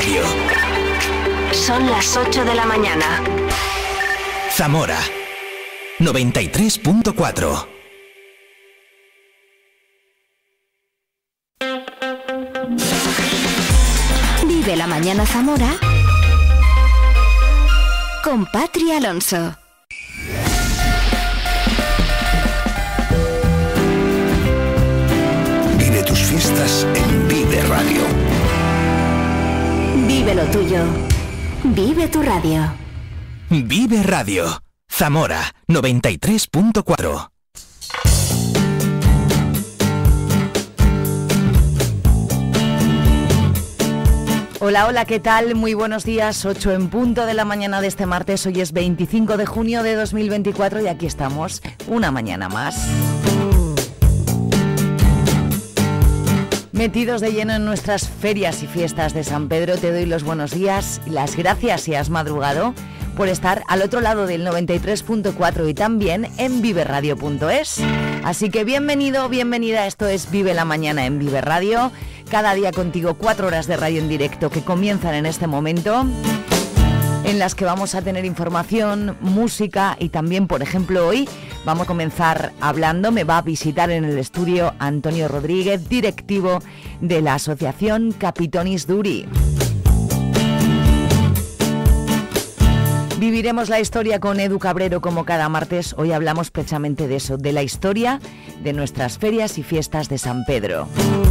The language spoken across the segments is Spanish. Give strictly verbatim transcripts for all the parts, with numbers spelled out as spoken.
Radio. Son las ocho de la mañana. Zamora noventa y tres punto cuatro. Vive la mañana Zamora con Patri Alonso. Vive tus fiestas en Vive Radio. Vive lo tuyo. Vive tu radio. Vive Radio. Zamora noventa y tres punto cuatro. Hola, hola, ¿qué tal? Muy buenos días, ocho en punto de la mañana de este martes. Hoy es veinticinco de junio de dos mil veinticuatro y aquí estamos, una mañana más. Metidos de lleno en nuestras ferias y fiestas de San Pedro, te doy los buenos días y las gracias si has madrugado por estar al otro lado del noventa y tres punto cuatro y también en vive radio punto es. Así que bienvenido, bienvenida, esto es Vive la Mañana en Vive Radio. Cada día contigo, cuatro horas de radio en directo que comienzan en este momento, en las que vamos a tener información, música y también, por ejemplo, hoy vamos a comenzar hablando, me va a visitar en el estudio Antonio Rodríguez, directivo de la asociación Capitonis Duri. Viviremos la historia con Edu Cabrero como cada martes. Hoy hablamos precisamente de eso, de la historia de nuestras ferias y fiestas de San Pedro.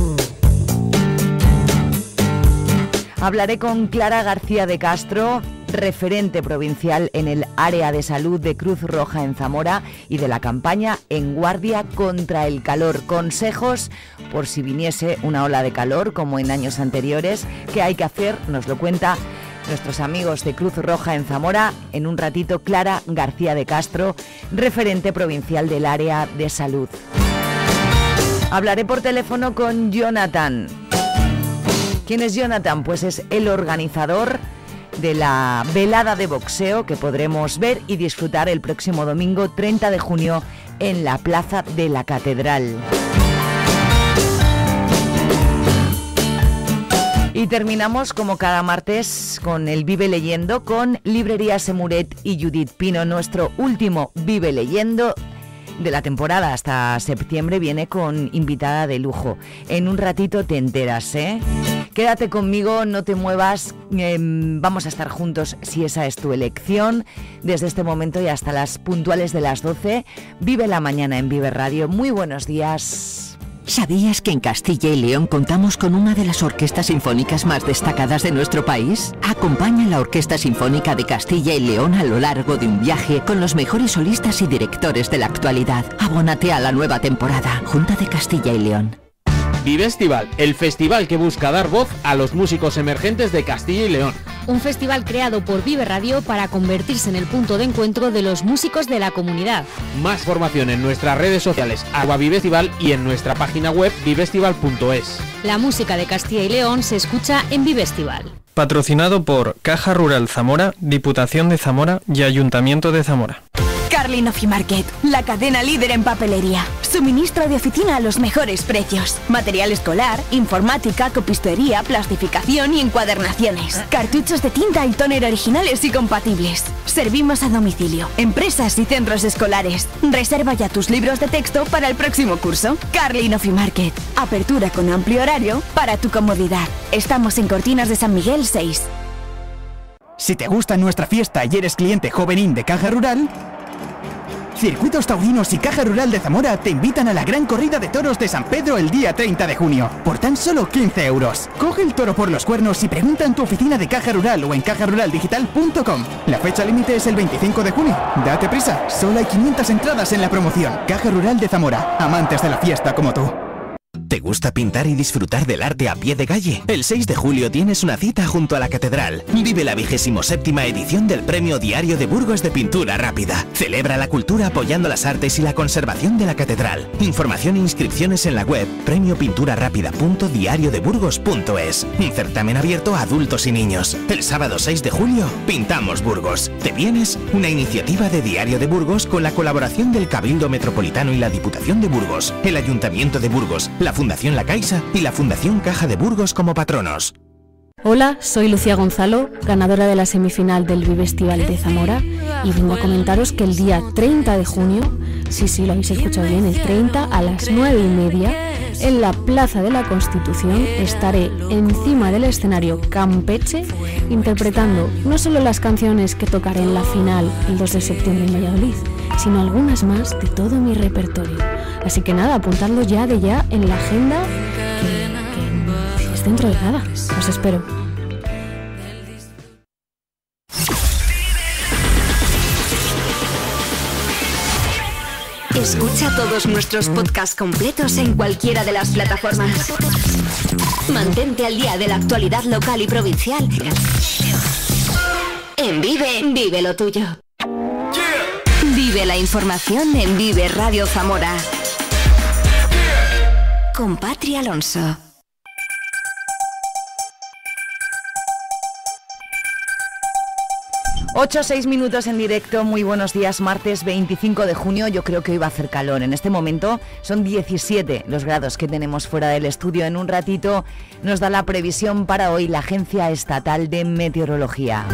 Hablaré con Clara García de Castro, referente provincial en el área de salud de Cruz Roja en Zamora y de la campaña En Guardia contra el Calor. Consejos por si viniese una ola de calor como en años anteriores. ¿Qué hay que hacer? Nos lo cuenta nuestros amigos de Cruz Roja en Zamora. En un ratito, Clara García de Castro, referente provincial del área de salud. Hablaré por teléfono con Jonathan. ¿Quién es Jonathan? Pues es el organizador de la velada de boxeo que podremos ver y disfrutar el próximo domingo treinta de junio en la Plaza de la Catedral. Y terminamos como cada martes con el Vive Leyendo con Librería Semuret y Judith Pino. Nuestro último Vive Leyendo de la temporada hasta septiembre viene con invitada de lujo. En un ratito te enteras, ¿eh? Quédate conmigo, no te muevas, eh, vamos a estar juntos si esa es tu elección. Desde este momento y hasta las puntuales de las doce, Vive la Mañana en Vive Radio. Muy buenos días. ¿Sabías que en Castilla y León contamos con una de las orquestas sinfónicas más destacadas de nuestro país? Acompaña a la Orquesta Sinfónica de Castilla y León a lo largo de un viaje con los mejores solistas y directores de la actualidad. Abónate a la nueva temporada. Junta de Castilla y León. Vivestival, el festival que busca dar voz a los músicos emergentes de Castilla y León. Un festival creado por Vive Radio para convertirse en el punto de encuentro de los músicos de la comunidad. Más información en nuestras redes sociales arroba Vivestival y en nuestra página web vivestival punto es. La música de Castilla y León se escucha en Vivestival. Patrocinado por Caja Rural Zamora, Diputación de Zamora y Ayuntamiento de Zamora. Carlin Ofimarket, la cadena líder en papelería. Suministro de oficina a los mejores precios. Material escolar, informática, copistería, plastificación y encuadernaciones. Cartuchos de tinta y tóner originales y compatibles. Servimos a domicilio, empresas y centros escolares. Reserva ya tus libros de texto para el próximo curso. Carlin Ofimarket. Apertura con amplio horario para tu comodidad. Estamos en Cortinas de San Miguel seis. Si te gusta nuestra fiesta y eres cliente Jovenín de Caja Rural, Circuitos Taurinos y Caja Rural de Zamora te invitan a la gran corrida de toros de San Pedro el día treinta de junio, por tan solo quince euros. Coge el toro por los cuernos y pregunta en tu oficina de Caja Rural o en caja rural digital punto com. La fecha límite es el veinticinco de junio. Date prisa, solo hay quinientas entradas en la promoción. Caja Rural de Zamora, amantes de la fiesta como tú. ¿Te gusta pintar y disfrutar del arte a pie de calle? El seis de julio tienes una cita junto a la Catedral. Vive la vigésimo séptima edición del Premio Diario de Burgos de Pintura Rápida. Celebra la cultura apoyando las artes y la conservación de la Catedral. Información e inscripciones en la web premio pintura rápida punto diario de burgos punto es. Un certamen abierto a adultos y niños. El sábado seis de julio, pintamos Burgos. ¿Te vienes? Una iniciativa de Diario de Burgos con la colaboración del Cabildo Metropolitano y la Diputación de Burgos, el Ayuntamiento de Burgos, la Fundación La Caixa y la Fundación Caja de Burgos como patronos. Hola, soy Lucía Gonzalo, ganadora de la semifinal del Bivestival de Zamora, y vengo a comentaros que el día treinta de junio, sí, sí, lo habéis escuchado bien, el treinta a las nueve y media, en la Plaza de la Constitución estaré encima del escenario Campeche interpretando no solo las canciones que tocaré en la final el dos de septiembre en Valladolid, sino algunas más de todo mi repertorio. Así que nada, apuntadlo ya de ya en la agenda, que, que es dentro de nada. Os espero. Escucha todos nuestros podcasts completos en cualquiera de las plataformas. Mantente al día de la actualidad local y provincial. En Vive, vive lo tuyo. Vive la información en Vive Radio Zamora. Con Patri Alonso. ocho, seis minutos en directo, muy buenos días, martes veinticinco de junio, yo creo que hoy va a hacer calor. En este momento son diecisiete los grados que tenemos fuera del estudio. En un ratito nos da la previsión para hoy la Agencia Estatal de Meteorología.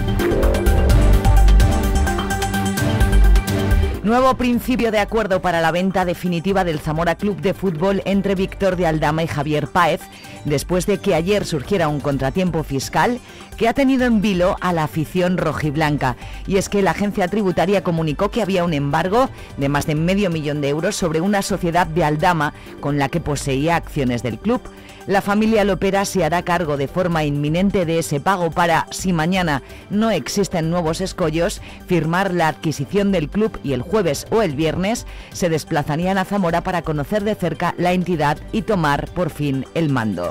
Nuevo principio de acuerdo para la venta definitiva del Zamora Club de Fútbol entre Víctor de Aldama y Javier Páez, después de que ayer surgiera un contratiempo fiscal que ha tenido en vilo a la afición rojiblanca. Y es que la agencia tributaria comunicó que había un embargo de más de medio millón de euros sobre una sociedad de Aldama con la que poseía acciones del club. La familia Lopera se hará cargo de forma inminente de ese pago para, si mañana no existen nuevos escollos, firmar la adquisición del club, y el jueves o el viernes se desplazarían a Zamora para conocer de cerca la entidad y tomar por fin el mando.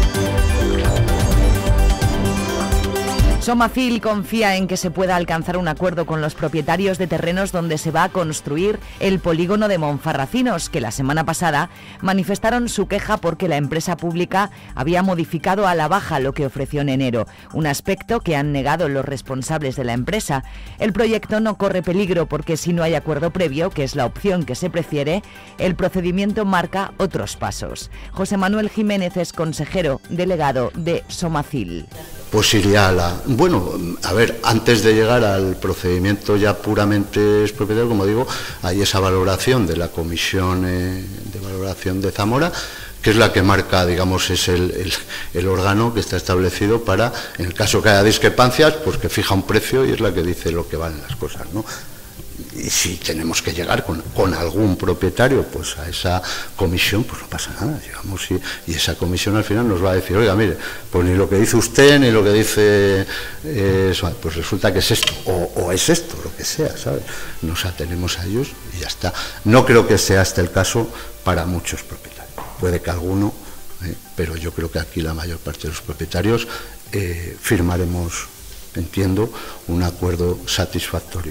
Somacil confía en que se pueda alcanzar un acuerdo con los propietarios de terrenos donde se va a construir el polígono de Monfarracinos, que la semana pasada manifestaron su queja porque la empresa pública había modificado a la baja lo que ofreció en enero, un aspecto que han negado los responsables de la empresa. El proyecto no corre peligro porque si no hay acuerdo previo, que es la opción que se prefiere, el procedimiento marca otros pasos. José Manuel Jiménez es consejero delegado de Somacil. Pues iría a la... Bueno, a ver, antes de llegar al procedimiento ya puramente expropiatorio, como digo, hay esa valoración de la Comisión eh, de Valoración de Zamora, que es la que marca, digamos, es el, el, el órgano que está establecido para, en el caso que haya discrepancias, pues que fija un precio y es la que dice lo que valen las cosas, ¿no? Y si tenemos que llegar con, con algún propietario pues a esa comisión, pues no pasa nada, digamos, y, y esa comisión al final nos va a decir, oiga, mire, pues ni lo que dice usted, ni lo que dice eh, eso, pues resulta que es esto, o, o es esto, lo que sea, ¿sabes? Nos atenemos a ellos y ya está. No creo que sea este el caso para muchos propietarios, puede que alguno, eh, pero yo creo que aquí la mayor parte de los propietarios eh, firmaremos, entiendo, un acuerdo satisfactorio.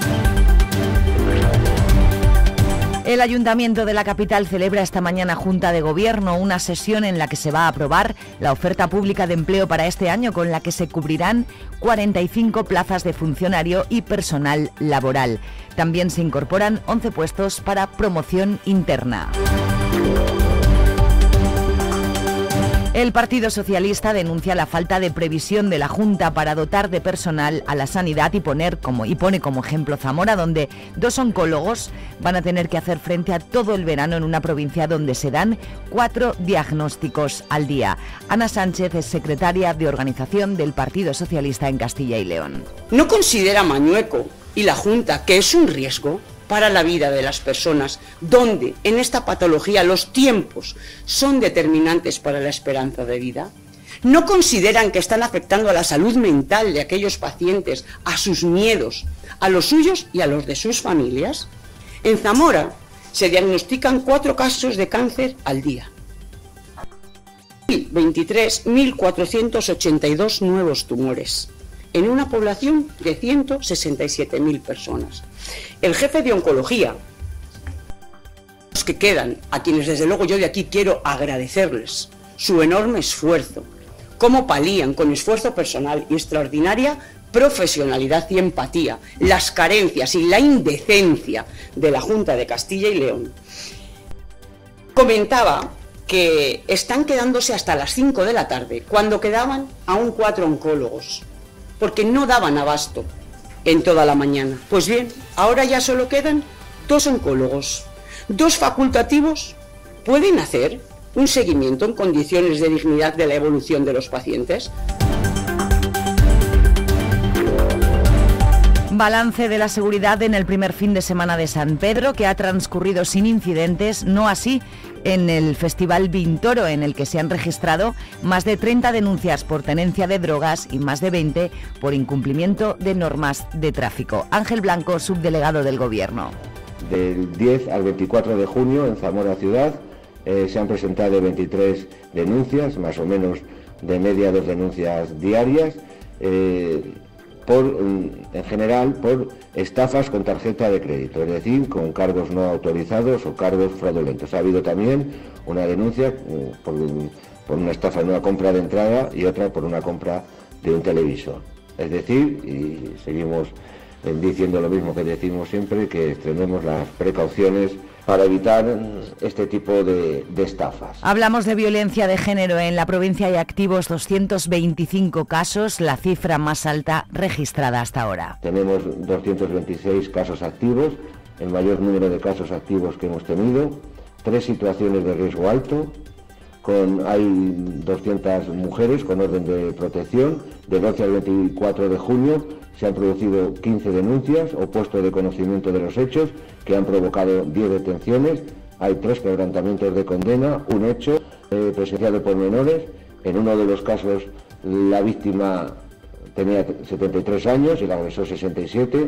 El Ayuntamiento de la capital celebra esta mañana Junta de Gobierno, una sesión en la que se va a aprobar la oferta pública de empleo para este año, con la que se cubrirán cuarenta y cinco plazas de funcionario y personal laboral. También se incorporan once puestos para promoción interna. El Partido Socialista denuncia la falta de previsión de la Junta para dotar de personal a la sanidad y poner como y pone como ejemplo Zamora, donde dos oncólogos van a tener que hacer frente a todo el verano en una provincia donde se dan cuatro diagnósticos al día. Ana Sánchez es secretaria de organización del Partido Socialista en Castilla y León. ¿No considera Mañueco y la Junta que es un riesgo para la vida de las personas, donde en esta patología los tiempos son determinantes para la esperanza de vida? ¿No consideran que están afectando a la salud mental de aquellos pacientes, a sus miedos, a los suyos y a los de sus familias? En Zamora se diagnostican cuatro casos de cáncer al día. veintitrés mil cuatrocientos ochenta y dos nuevos tumores, en una población de ciento sesenta y siete mil personas. El jefe de oncología, los que quedan, a quienes desde luego yo de aquí quiero agradecerles su enorme esfuerzo, cómo palían con esfuerzo personal y extraordinaria profesionalidad y empatía las carencias y la indecencia de la Junta de Castilla y León. Comentaba que están quedándose hasta las cinco de la tarde, cuando quedaban aún cuatro oncólogos, porque no daban abasto en toda la mañana. Pues bien, ahora ya solo quedan dos oncólogos, dos facultativos. ¿Pueden hacer un seguimiento en condiciones de dignidad de la evolución de los pacientes? Balance de la seguridad en el primer fin de semana de San Pedro, que ha transcurrido sin incidentes, no así en el Festival Vintoro, en el que se han registrado más de treinta denuncias por tenencia de drogas y más de veinte por incumplimiento de normas de tráfico. Ángel Blanco, subdelegado del Gobierno. Del diez al veinticuatro de junio en Zamora Ciudad eh, se han presentado veintitrés denuncias, más o menos de media dos denuncias diarias, eh, por, en general por estafas con tarjeta de crédito, es decir, con cargos no autorizados o cargos fraudulentos. Ha habido también una denuncia eh, por, por una estafa en una compra de entrada y otra por una compra de un televisor. Es decir, y seguimos eh, diciendo lo mismo que decimos siempre, que extrememos las precauciones para evitar este tipo de, de estafas. Hablamos de violencia de género. En la provincia hay activos doscientos veinticinco casos, la cifra más alta registrada hasta ahora. Tenemos doscientos veintiséis casos activos, el mayor número de casos activos que hemos tenido, tres situaciones de riesgo alto, con, hay doscientas mujeres con orden de protección. De doce al veinticuatro de junio se han producido quince denuncias o puesto de conocimiento de los hechos que han provocado diez detenciones. Hay tres quebrantamientos de condena, un hecho eh, presenciado por menores. En uno de los casos la víctima tenía setenta y tres años y el agresor sesenta y siete.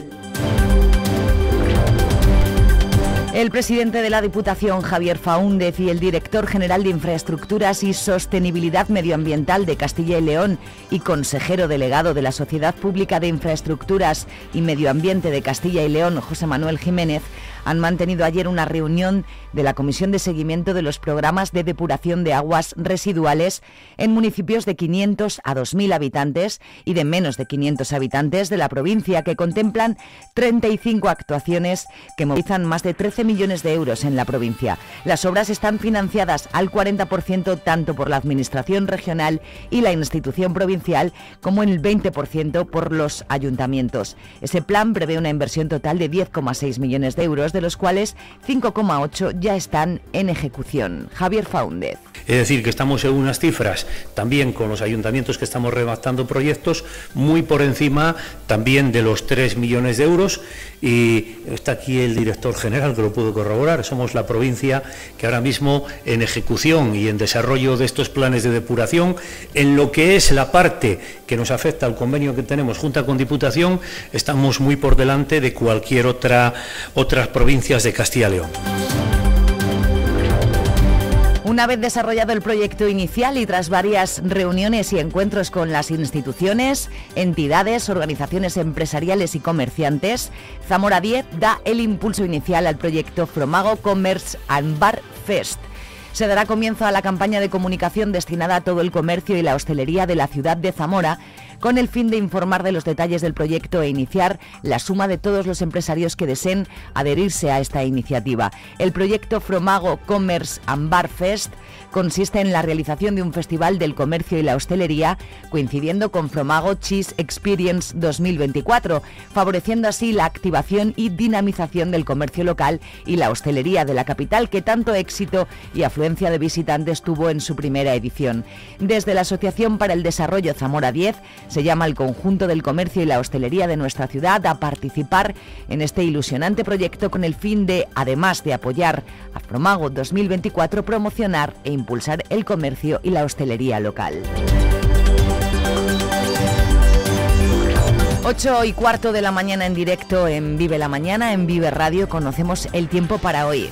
El presidente de la Diputación, Javier Faúndez, y el director general de Infraestructuras y Sostenibilidad Medioambiental de Castilla y León y consejero delegado de la Sociedad Pública de Infraestructuras y Medio Ambiente de Castilla y León, José Manuel Jiménez, han mantenido ayer una reunión de la Comisión de Seguimiento de los Programas de Depuración de Aguas Residuales en municipios de quinientos a dos mil habitantes y de menos de quinientos habitantes de la provincia, que contemplan treinta y cinco actuaciones que movilizan más de trece millones de euros en la provincia. Las obras están financiadas al cuarenta por ciento tanto por la Administración regional y la institución provincial como en el veinte por ciento por los ayuntamientos. Ese plan prevé una inversión total de diez coma seis millones de euros, de los cuales cinco coma ocho ya están en ejecución. Javier Faúndez. Es decir, que estamos en unas cifras también con los ayuntamientos que estamos redactando proyectos muy por encima también de los tres millones de euros, y está aquí el director general que lo pudo corroborar. Somos la provincia que ahora mismo en ejecución y en desarrollo de estos planes de depuración, en lo que es la parte que nos afecta al convenio que tenemos Junta con Diputación, estamos muy por delante de cualquier otra otras provincias de Castilla y León. Una vez desarrollado el proyecto inicial y tras varias reuniones y encuentros con las instituciones, entidades, organizaciones empresariales y comerciantes, Zamora diez da el impulso inicial al proyecto Fromago Commerce and Bar Fest. Se dará comienzo a la campaña de comunicación destinada a todo el comercio y la hostelería de la ciudad de Zamora, con el fin de informar de los detalles del proyecto e iniciar la suma de todos los empresarios que deseen adherirse a esta iniciativa. El proyecto Fromago Commerce and Bar Fest consiste en la realización de un festival del comercio y la hostelería, coincidiendo con Fromago Cheese Experience dos mil veinticuatro, favoreciendo así la activación y dinamización del comercio local y la hostelería de la capital, que tanto éxito y afluencia de visitantes tuvo en su primera edición. Desde la Asociación para el Desarrollo Zamora diez se llama al conjunto del comercio y la hostelería de nuestra ciudad a participar en este ilusionante proyecto con el fin de, además de apoyar a Fromago dos mil veinticuatro, promocionar e impulsar el comercio y la hostelería local. Ocho y cuarto de la mañana en directo en Vive la Mañana, en Vive Radio. Conocemos el tiempo para hoy.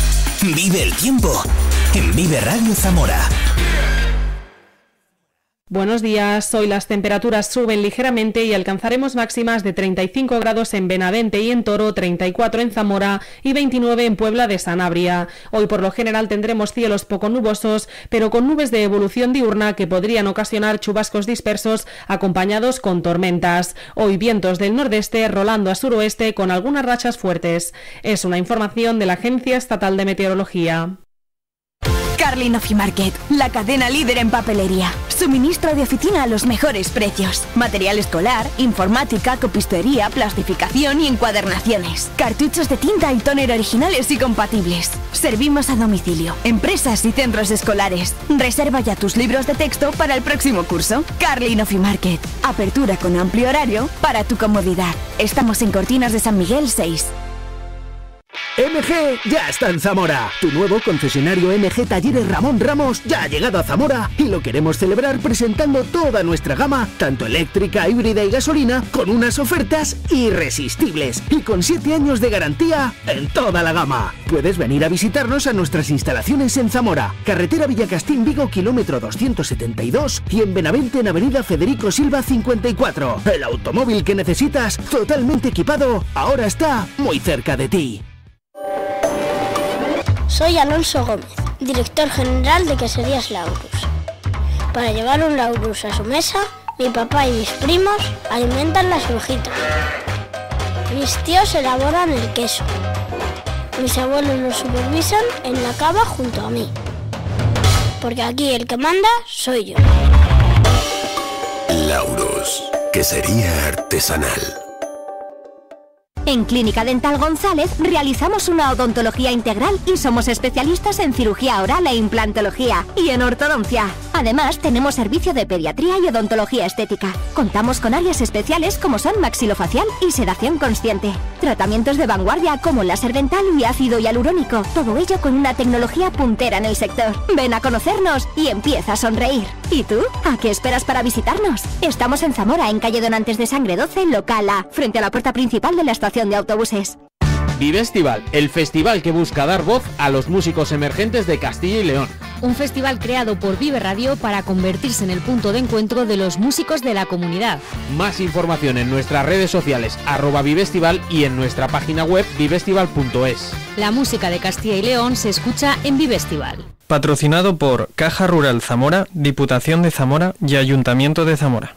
Vive el tiempo en Vive Radio Zamora. Buenos días, hoy las temperaturas suben ligeramente y alcanzaremos máximas de treinta y cinco grados en Benavente y en Toro, treinta y cuatro en Zamora y veintinueve en Puebla de Sanabria. Hoy por lo general tendremos cielos poco nubosos, pero con nubes de evolución diurna que podrían ocasionar chubascos dispersos acompañados con tormentas. Hoy vientos del nordeste rolando a suroeste con algunas rachas fuertes. Es una información de la Agencia Estatal de Meteorología. Carlin Ofimarket, la cadena líder en papelería. Suministro de oficina a los mejores precios. Material escolar, informática, copistería, plastificación y encuadernaciones. Cartuchos de tinta y tóner originales y compatibles. Servimos a domicilio, empresas y centros escolares. Reserva ya tus libros de texto para el próximo curso. Carlin Ofimarket. Apertura con amplio horario para tu comodidad. Estamos en Cortinas de San Miguel seis. M G ya está en Zamora. Tu nuevo concesionario M G Talleres Ramón Ramos ya ha llegado a Zamora y lo queremos celebrar presentando toda nuestra gama, tanto eléctrica, híbrida y gasolina, con unas ofertas irresistibles y con siete años de garantía en toda la gama. Puedes venir a visitarnos a nuestras instalaciones en Zamora, carretera Villacastín Vigo, kilómetro doscientos setenta y dos, y en Benavente en avenida Federico Silva cincuenta y cuatro. El automóvil que necesitas, totalmente equipado, ahora está muy cerca de ti. Soy Alonso Gómez, director general de Queserías Laurus. Para llevar un Laurus a su mesa, mi papá y mis primos alimentan las orujitas. Mis tíos elaboran el queso. Mis abuelos lo supervisan en la cava junto a mí. Porque aquí el que manda soy yo. Laurus, quesería artesanal. En Clínica Dental González realizamos una odontología integral y somos especialistas en cirugía oral e implantología y en ortodoncia. Además, tenemos servicio de pediatría y odontología estética. Contamos con áreas especiales como son maxilofacial y sedación consciente. Tratamientos de vanguardia como láser dental y ácido hialurónico. Todo ello con una tecnología puntera en el sector. Ven a conocernos y empieza a sonreír. ¿Y tú? ¿A qué esperas para visitarnos? Estamos en Zamora, en calle Donantes de Sangre doce, local A, frente a la puerta principal de la estación de autobuses. Vivestival, el festival que busca dar voz a los músicos emergentes de Castilla y León. Un festival creado por Vive Radio para convertirse en el punto de encuentro de los músicos de la comunidad. Más información en nuestras redes sociales, arroba Vivestival, y en nuestra página web vivestival punto es. La música de Castilla y León se escucha en Vivestival. Patrocinado por Caja Rural Zamora, Diputación de Zamora y Ayuntamiento de Zamora.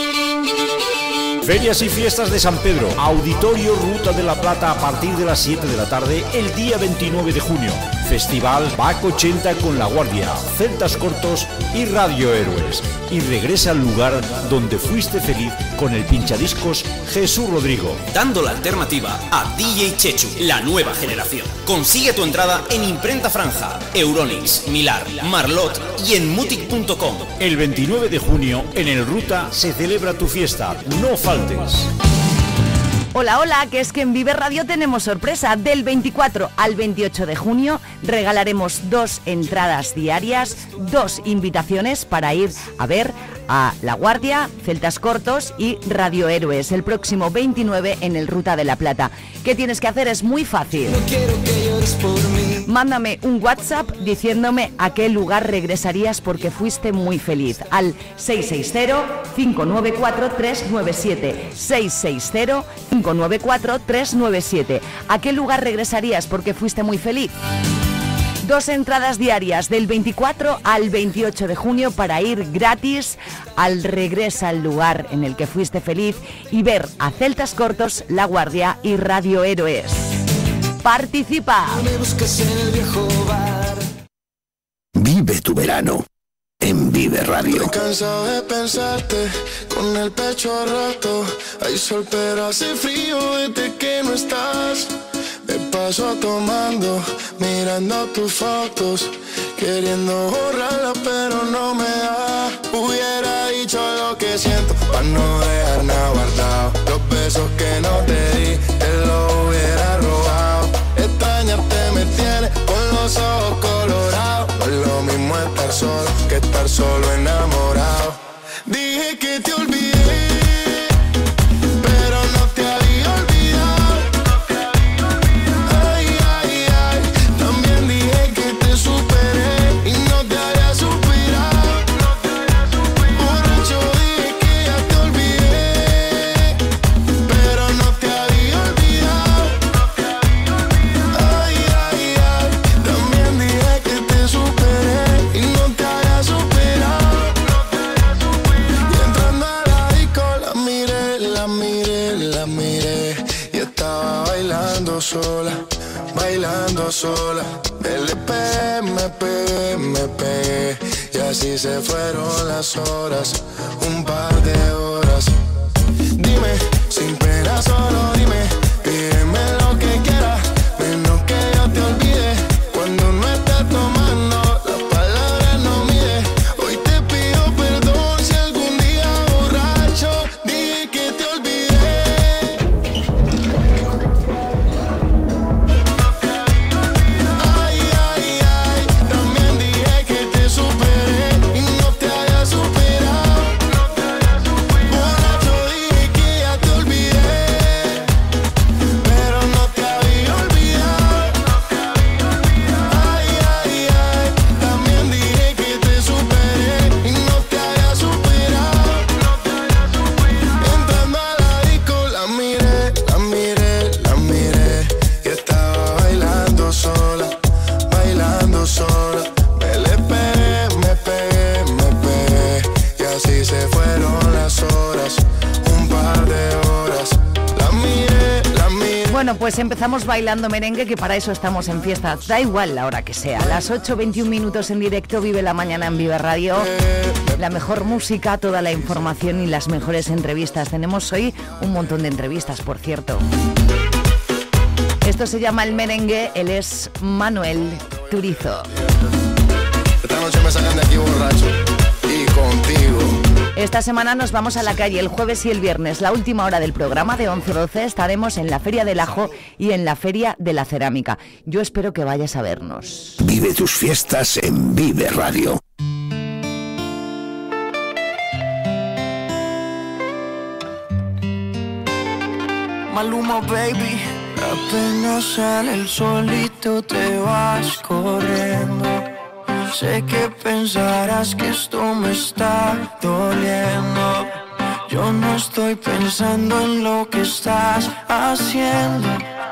Ferias y fiestas de San Pedro, Auditorio Ruta de la Plata a partir de las siete de la tarde el día veintinueve de junio. Festival Bac ochenta con La Guardia, Celtas Cortos y Radio Héroes. Y regresa al lugar donde fuiste feliz con el pinchadiscos Jesús Rodrigo. Dando la alternativa a D J Chechu, la nueva generación. Consigue tu entrada en Imprenta Franja, Euronics, Milar, Marlot y en mutic punto com. El veintinueve de junio en el Ruta se celebra tu fiesta. No faltes. Hola, hola, que es que en Vive Radio tenemos sorpresa. Del veinticuatro al veintiocho de junio regalaremos dos entradas diarias, dos invitaciones para ir a ver a La Guardia, Celtas Cortos y Radio Héroes el próximo veintinueve en el Ruta de la Plata. ¿Qué tienes que hacer? Es muy fácil. No quiero que llores por mí. Mándame un WhatsApp diciéndome a qué lugar regresarías porque fuiste muy feliz. Al seis seis cero, cinco nueve cuatro, tres nueve siete. seis seis cero, cinco nueve cuatro, tres nueve siete. ¿A qué lugar regresarías porque fuiste muy feliz? Dos entradas diarias del veinticuatro al veintiocho de junio para ir gratis al Regresa al lugar en el que fuiste feliz y ver a Celtas Cortos, La Guardia y Radio Héroes. ¡Participa! Vive tu verano en Vive Radio. Estoy cansado de pensarte con el pecho roto. Hay sol pero hace frío desde que no estás. Me paso tomando, mirando tus fotos, queriendo borrarla pero no me da. Hubiera dicho lo que siento para no dejar nada guardado. Los besos que no te di, te lo hubiera robado. Extrañarte me tiene con los ojos colorados. No es lo mismo estar solo que estar solo enamorado. Dije que te olvidé, pero no te había olvidado. Ay, ay, ay, también dije que te superé y no te había superado. Por sola. L P, me pegué, me pegué. Y así se fueron las horas, un par de horas. Dime, sin pena solo dime, pídeme lo que quieras, menos que yo te olvide. Cuando no estás tomando, las palabras no mide. Hoy te pido perdón si algún día borracho dije que te olvidé. Ay, ay, ay, también dije que te superé y no te haya superado. Borracho dije que ya te olvidé, pero no te había olvidado. Ay, ay, ay, también dije que te superé y no te haya superado. Entrando a la disco la miré, la miré, la miré y estaba bailando sola, bailando sola. Me le pegué, me pegué, me pegué y así se fueron las horas, un par de horas. La miré, la miré. Bueno, pues empezamos bailando merengue, que para eso estamos en fiesta. Da igual la hora que sea. Las ocho veintiún minutos en directo, Vive la Mañana en Vive Radio. La mejor música, toda la información y las mejores entrevistas. Tenemos hoy un montón de entrevistas, por cierto. Esto se llama El Merengue. Él es Manuel Turizo. Esta noche me sacan de aquí borracho y contigo. Esta semana nos vamos a la calle el jueves y el viernes. La última hora del programa, de once a doce, estaremos en la Feria del Ajo y en la Feria de la Cerámica. Yo espero que vayas a vernos. Vive tus fiestas en Vive Radio. Maluma, baby. Apenas sale el solito te vas corriendo. Sé que pensarás que esto me está doliendo. Yo no estoy pensando en lo que estás haciendo.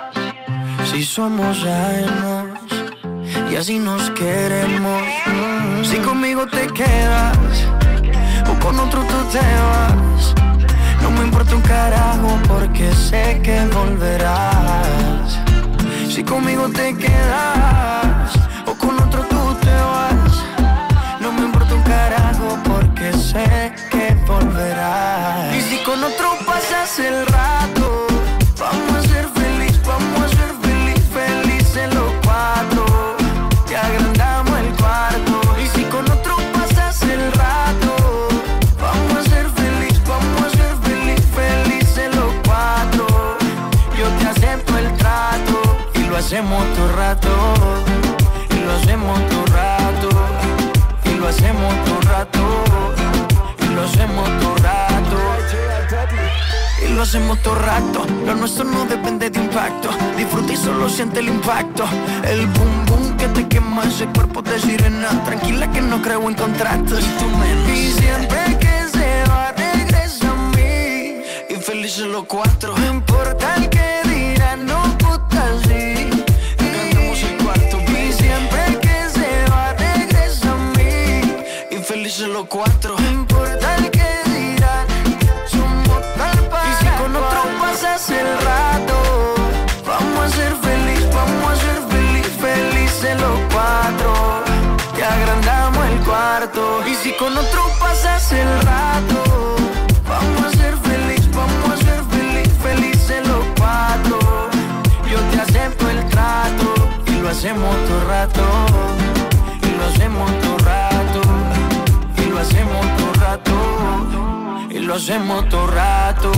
Si somos ajenos y así nos queremos. Si conmigo te quedas o con otro tú te vas, no me importa un carajo porque sé que volverás. Si conmigo te quedas o con otro tú te vas, no me importa un carajo porque sé que volverás. Y si con otro pasas el rato, vamos a ser feliz, vamos a ser feliz, felices los cuatro. Te agrandamos el cuarto. Y si con otro pasas el rato, vamos a ser feliz, vamos a ser feliz, felices los cuatro. Yo te acepto el trato y lo hacemos todo rato. Y lo hacemos todo rato. Y lo hacemos todo rato. Y lo hacemos todo rato. Y lo hacemos todo rato. Lo nuestro no depende de impacto. Disfruta y solo siente el impacto. El boom boom que te quema ese cuerpo de sirena. Tranquila que no creo en contratos. Y tú menos. Y siempre que se va regresa a mí. Y felices los cuatro. No importa el que dirán, no puta sí. Cantamos el cuarto. Y siempre que se va regresa a mí. Y felices los cuatro. No importa el que dirán, somos tal para. Y si con otro pasas el rato, vamos a ser feliz, vamos a ser feliz, felices los cuatro. Te agrandamos el cuarto. Y si con otro pasas el rato, vamos a ser feliz, vamos a ser feliz, felices los cuatro. Yo te acepto el trato y lo hacemos todo rato. Y lo hacemos todo rato. Y lo hacemos todo rato. Y lo hacemos todo rato.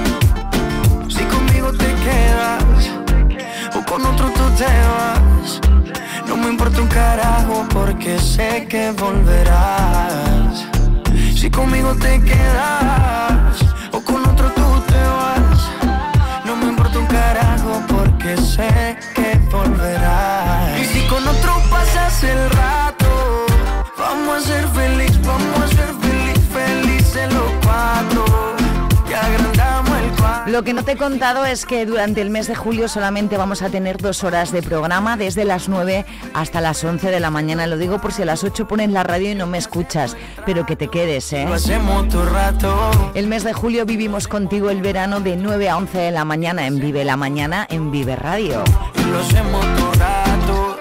Si conmigo te quedas o con otro tú te vas, no me importa un carajo porque sé que volverás. Si conmigo te quedas o con otro tú te vas, no me importa un carajo porque sé que volverás. Y si con otro pasas el rato, vamos a ser feliz, vamos a ser feliz, felices los cuatro. Te agrandamos el cuarto. Lo que no te he contado es que durante el mes de julio solamente vamos a tener dos horas de programa, desde las nueve hasta las once de la mañana. Lo digo por si a las ocho pones la radio y no me escuchas, pero que te quedes, ¿eh? Lo hacemos todo rato. El mes de julio vivimos contigo el verano de nueve a once de la mañana en Vive la Mañana en Vive Radio. Y lo hacemos todo rato.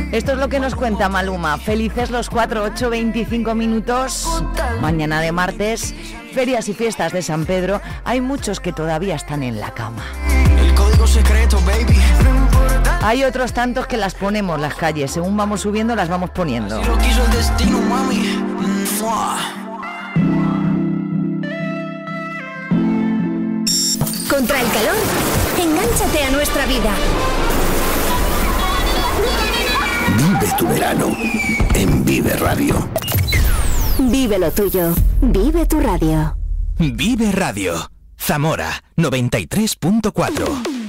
Esto es lo que nos cuenta Maluma. Felices los cuatro, ocho, veinticinco minutos. Mañana de martes, ferias y fiestas de San Pedro. Hay muchos que todavía están en la cama. El código secreto, baby. Hay otros tantos que las ponemos las calles. Según vamos subiendo, las vamos poniendo. Si lo quiso el destino, mami. Contra el calor, engánchate a nuestra vida. Vive tu verano en Vive Radio. Vive lo tuyo. Vive tu radio. Vive Radio. Zamora noventa y tres punto cuatro.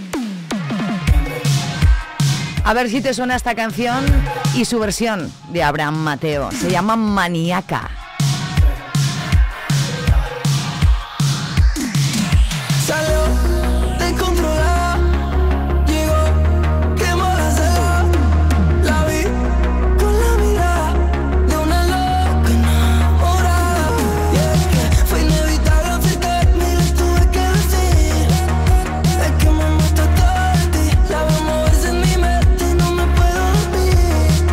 A ver si te suena esta canción y su versión de Abraham Mateo. Se llama Maníaca. Salió descontrolada, llegó, quemó la sala. La vi con la mirada de una loca enamorada. Y es que fue inevitable hacerte, mira, tuve que decir. Es que me muestra todo de ti, la veo moverse en mi mente y no me puedo dormir.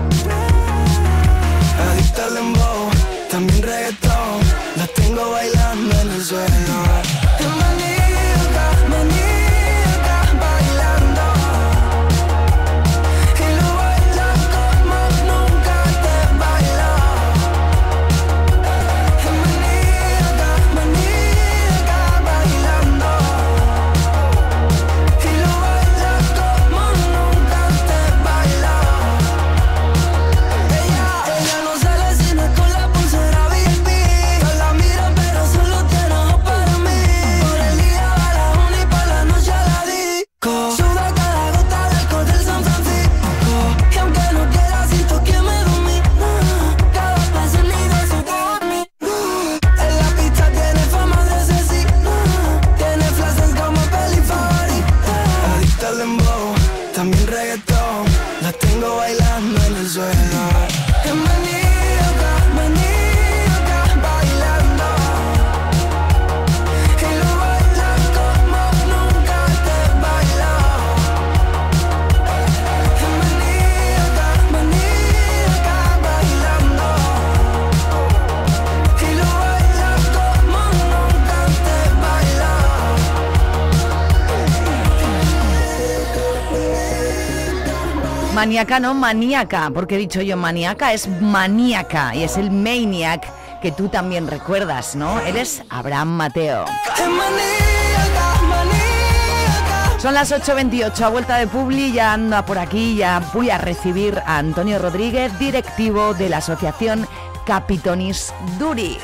Adicta al dembow, también reggaetón, la tengo bailando en el suelo. Maníaca, no maníaca, porque he dicho yo maníaca, es maníaca y es el Maniac que tú también recuerdas, ¿no? Él es Abraham Mateo. Son las ocho veintiocho, a vuelta de Publi, ya anda por aquí, ya voy a recibir a Antonio Rodríguez, directivo de la asociación Capitonis Duri.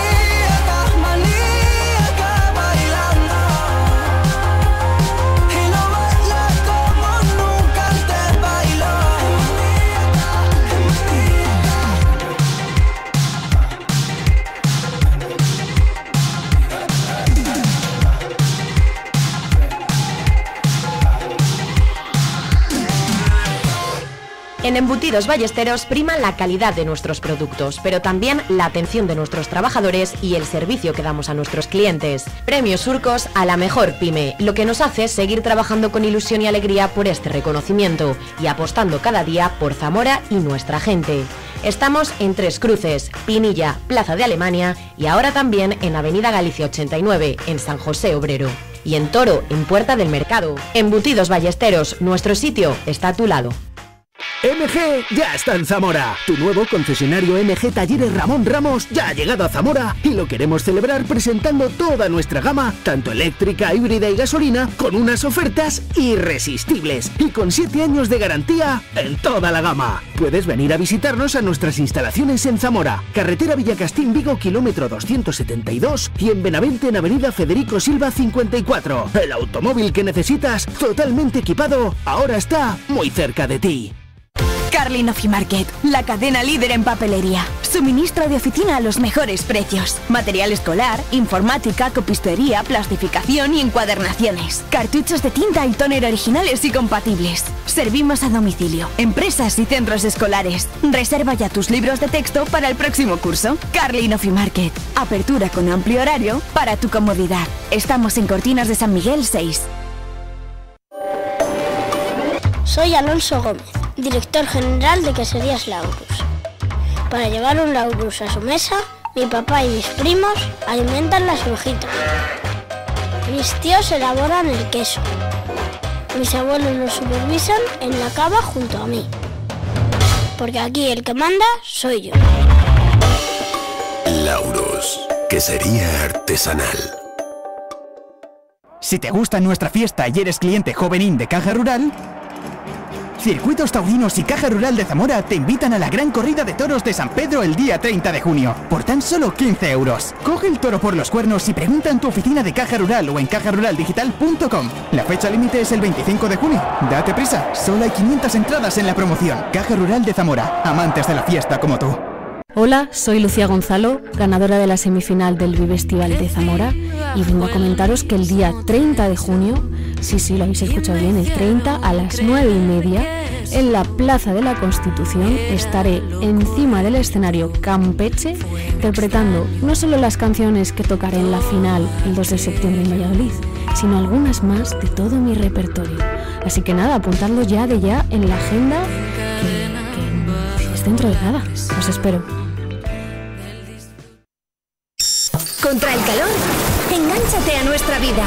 En Embutidos Ballesteros prima la calidad de nuestros productos, pero también la atención de nuestros trabajadores y el servicio que damos a nuestros clientes. Premios Surcos a la mejor pyme, lo que nos hace seguir trabajando con ilusión y alegría por este reconocimiento y apostando cada día por Zamora y nuestra gente. Estamos en Tres Cruces, Pinilla, Plaza de Alemania y ahora también en Avenida Galicia ochenta y nueve, en San José Obrero. Y en Toro, en Puerta del Mercado. Embutidos Ballesteros, nuestro sitio está a tu lado. M G ya está en Zamora. Tu nuevo concesionario M G Talleres Ramón Ramos ya ha llegado a Zamora y lo queremos celebrar presentando toda nuestra gama, tanto eléctrica, híbrida y gasolina, con unas ofertas irresistibles y con siete años de garantía en toda la gama. Puedes venir a visitarnos a nuestras instalaciones en Zamora, carretera Villacastín Vigo, kilómetro doscientos setenta y dos, y en Benavente, en avenida Federico Silva cincuenta y cuatro. El automóvil que necesitas, totalmente equipado, ahora está muy cerca de ti. Carlin Office Market, la cadena líder en papelería. Suministro de oficina a los mejores precios. Material escolar, informática, copistería, plastificación y encuadernaciones. Cartuchos de tinta y tóner originales y compatibles. Servimos a domicilio, empresas y centros escolares. Reserva ya tus libros de texto para el próximo curso. Carlin Office Market. Apertura con amplio horario para tu comodidad. Estamos en Cortinas de San Miguel seis. Soy Alonso Gómez, director general de Queserías Laurus. Para llevar un Laurus a su mesa, mi papá y mis primos alimentan las orujitas. Mis tíos elaboran el queso. Mis abuelos lo supervisan en la cava junto a mí. Porque aquí el que manda soy yo. Laurus, quesería artesanal. Si te gusta nuestra fiesta y eres cliente jovenín de Caja Rural, Circuitos Taurinos y Caja Rural de Zamora te invitan a la gran corrida de toros de San Pedro el día treinta de junio, por tan solo quince euros. Coge el toro por los cuernos y pregunta en tu oficina de Caja Rural o en caja rural digital punto com. La fecha límite es el veinticinco de junio. Date prisa, solo hay quinientas entradas en la promoción. Caja Rural de Zamora, amantes de la fiesta como tú. Hola, soy Lucía Gonzalo, ganadora de la semifinal del Bivestival de Zamora, y vengo a comentaros que el día treinta de junio, sí, sí, lo habéis escuchado bien, el treinta a las nueve y media, en la Plaza de la Constitución estaré encima del escenario Campeche interpretando no solo las canciones que tocaré en la final el dos de septiembre en Valladolid, sino algunas más de todo mi repertorio. Así que nada, apuntadlo ya de ya en la agenda, que, que es dentro de nada. Os espero. Contra el calor, engánchate a nuestra vida.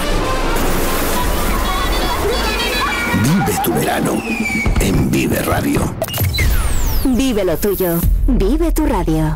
Vive tu verano en Vive Radio. Vive lo tuyo. Vive tu radio.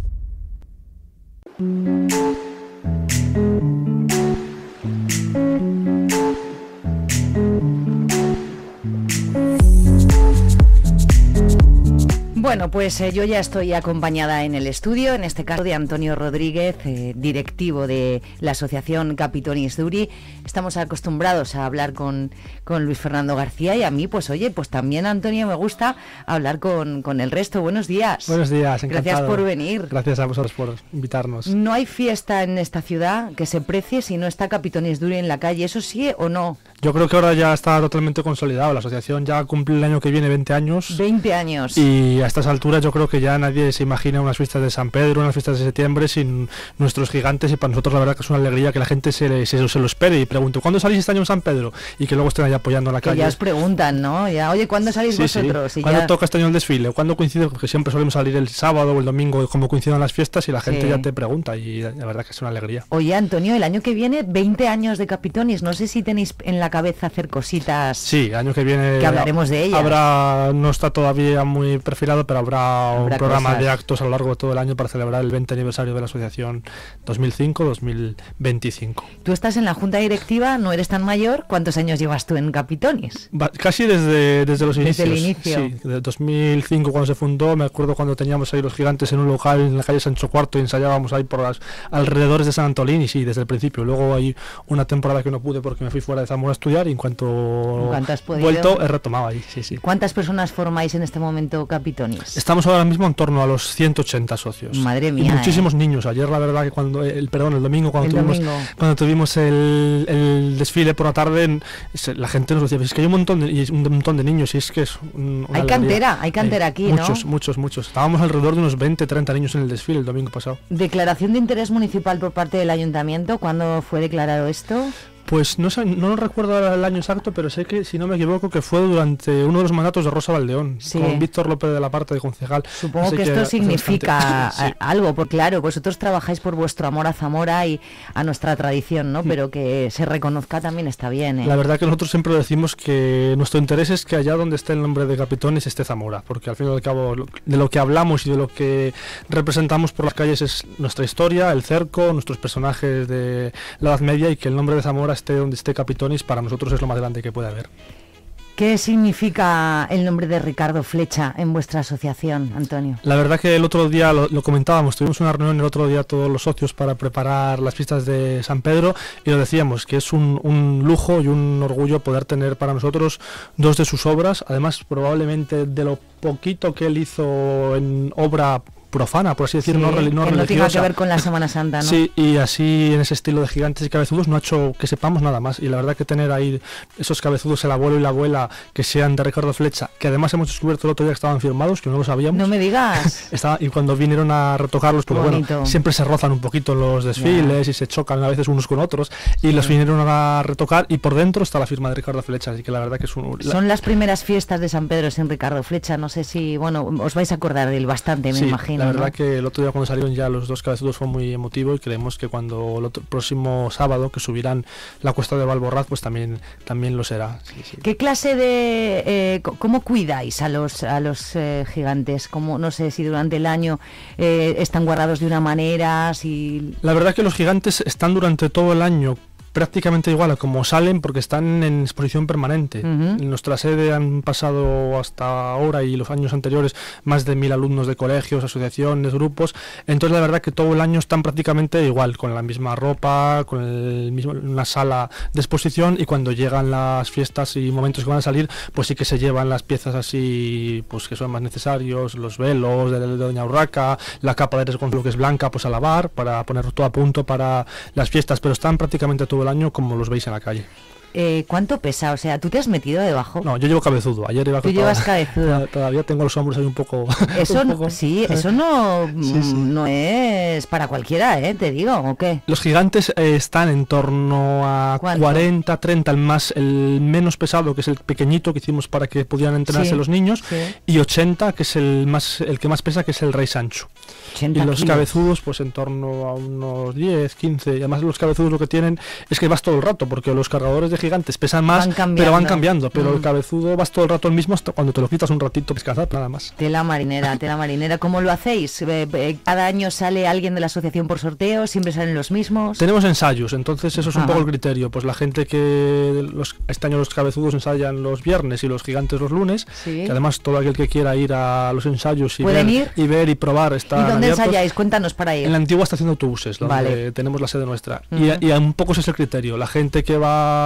Bueno, pues eh, yo ya estoy acompañada en el estudio, en este caso de Antonio Rodríguez, eh, directivo de la asociación Capitonis Duri. Estamos acostumbrados a hablar con, con Luis Fernando García y a mí, pues oye, pues también, Antonio, me gusta hablar con, con el resto. Buenos días. Buenos días, encantado. Gracias por venir. Gracias a vosotros por invitarnos. No hay fiesta en esta ciudad que se precie si no está Capitonis Duri en la calle, ¿eso sí o no? Yo creo que ahora ya está totalmente consolidado. La asociación ya cumple el año que viene veinte años. veinte años. Y a estas alturas yo creo que ya nadie se imagina unas fiestas de San Pedro, unas fiestas de septiembre sin nuestros gigantes, y para nosotros la verdad que es una alegría que la gente se, se, se lo espere y pregunte ¿cuándo salís este año en San Pedro? Y que luego estén ahí apoyando en la que calle. Ya os preguntan, ¿no? Ya, oye, ¿cuándo salís sí, vosotros? Sí. Y ¿Cuándo ya... toca este año el desfile? ¿Cuándo coincide? Porque siempre solemos salir el sábado o el domingo, como coinciden las fiestas, y la gente sí. ya te pregunta, y la verdad que es una alegría. Oye, Antonio, el año que viene veinte años de Capitonis, no sé si tenéis en la cabeza hacer cositas. Sí, el año que viene que hablaremos de ellas. Habrá, no está todavía muy perfilado, pero habrá, habrá un programa cosas. de actos a lo largo de todo el año para celebrar el veinte aniversario de la asociación dos mil cinco dos mil veinticinco. Tú estás en la junta directiva, no eres tan mayor. ¿Cuántos años llevas tú en Capitonis? Va, casi desde, desde los desde inicios. El inicio. Sí, desde dos mil cinco cuando se fundó. Me acuerdo cuando teníamos ahí los gigantes en un local en la calle Sancho cuarto y ensayábamos ahí por las alrededores de San Antolín, y sí, desde el principio. Luego hay una temporada que no pude porque me fui fuera de Zamora a estudiar, y en cuanto he vuelto he retomado ahí. Sí, sí. ¿Cuántas personas formáis en este momento Capitonis? Estamos ahora mismo en torno a los ciento ochenta socios. Madre mía. Y muchísimos ¿eh? niños. Ayer la verdad que cuando el perdón el domingo cuando el tuvimos domingo. cuando tuvimos el, el desfile por la tarde, la gente nos decía, es que hay un montón de, y un montón de niños, y es que es un, una hay alegría. cantera, hay cantera hay aquí, muchos, ¿no? Muchos, muchos, muchos. Estábamos alrededor de unos veinte, treinta niños en el desfile el domingo pasado. Declaración de interés municipal por parte del ayuntamiento. ¿Cuándo fue declarado esto? Pues no sé, no lo recuerdo ahora el año exacto, pero sé que, si no me equivoco, que fue durante uno de los mandatos de Rosa Valdeón, sí. con Víctor López de la Parte de concejal. Supongo que, que esto significa sí. algo, porque claro, vosotros trabajáis por vuestro amor a Zamora y a nuestra tradición, ¿no? Pero que se reconozca también está bien, ¿eh? La verdad que nosotros siempre decimos que nuestro interés es que allá donde esté el nombre de Capitonis esté Zamora, porque al fin y al cabo de lo que hablamos y de lo que representamos por las calles es nuestra historia, el cerco, nuestros personajes de la Edad Media, y que el nombre de Zamora esté donde esté Capitonis para nosotros es lo más grande que puede haber. ¿Qué significa el nombre de Ricardo Flecha en vuestra asociación, Antonio? La verdad que el otro día lo, lo comentábamos, tuvimos una reunión el otro día todos los socios para preparar las fiestas de San Pedro, y lo decíamos, que es un, un lujo y un orgullo poder tener para nosotros dos de sus obras, además probablemente de lo poquito que él hizo en obra profana, por así decirlo, Sí, no, reli- no que no religiosa. tenga que ver con la Semana Santa, ¿no? Sí, y así en ese estilo de gigantes y cabezudos no ha hecho que sepamos nada más. Y la verdad que tener ahí esos cabezudos, el abuelo y la abuela, que sean de Ricardo Flecha, que además hemos descubierto el otro día que estaban firmados, que no lo sabíamos. No me digas. Estaba, y cuando vinieron a retocarlos, pues bueno, Bonito. siempre se rozan un poquito en los desfiles y se chocan a veces unos con otros, y los vinieron a retocar, y por dentro está la firma de Ricardo Flecha, así que la verdad que es un... la- Son las primeras fiestas de San Pedro sin Ricardo Flecha, no sé si, bueno, os vais a acordar de él bastante, me Sí, imagino. la verdad ¿no? que el otro día cuando salieron ya los dos cabezudos fue muy emotivo, y creemos que cuando el otro, próximo sábado que subirán la cuesta de Valborraz, pues también también lo será. Sí, sí. ¿Qué clase de, eh, c- cómo cuidáis a los a los eh, gigantes? ¿Cómo, no sé si durante el año eh, están guardados de una manera, si... La verdad que los gigantes están durante todo el año prácticamente igual a como salen, porque están en exposición permanente. Ujú. En nuestra sede han pasado hasta ahora y los años anteriores más de mil alumnos de colegios, asociaciones, grupos. Entonces la verdad que todo el año están prácticamente igual, con la misma ropa, con el mismo, una sala de exposición, y cuando llegan las fiestas y momentos que van a salir, pues sí que se llevan las piezas así, pues que son más necesarios, los velos de, de Doña Urraca, la capa de Resgonzalo que es blanca, pues a lavar, para poner todo a punto para las fiestas, pero están prácticamente todo el año como los veis en la calle. Eh, ¿Cuánto pesa? O sea, ¿tú te has metido debajo? No, yo llevo cabezudo. Ayer iba Tú llevas cabezudo. Todavía tengo los hombros ahí un poco. Eso, un no- poco- sí, eso no, Sí, sí. no es para cualquiera, ¿eh? Te digo, ¿o qué? Los gigantes eh, están en torno a ¿Cuánto? cuarenta, treinta, el más, el menos pesado, que es el pequeñito que hicimos para que pudieran entrenarse Sí, los niños, sí. y ochenta, que es el más, el que más pesa, que es el Rey Sancho. Y ochenta los kilos. cabezudos, pues en torno a unos diez, quince. Y además los cabezudos lo que tienen es que vas todo el rato, porque los cargadores de gigantes pesan más, Van cambiando. pero van cambiando. Pero Mm. el cabezudo vas todo el rato el mismo hasta cuando te lo quitas un ratito, pescazar, nada más. Tela marinera, tela marinera. ¿Cómo lo hacéis? Eh, eh, ¿Cada año sale alguien de la asociación por sorteo? ¿Siempre salen los mismos? Tenemos ensayos, entonces eso es un Ajá. poco el criterio. Pues la gente que los, este año los cabezudos ensayan los viernes y los gigantes los lunes, Sí. que además todo aquel que quiera ir a los ensayos y ¿Pueden ver, ir? y ver y probar está ¿Y dónde ensayáis? Cuéntanos para ir. En la antigua estación de autobuses, donde Vale. tenemos la sede nuestra. Ujú. Y, y un poco ese es el criterio. La gente que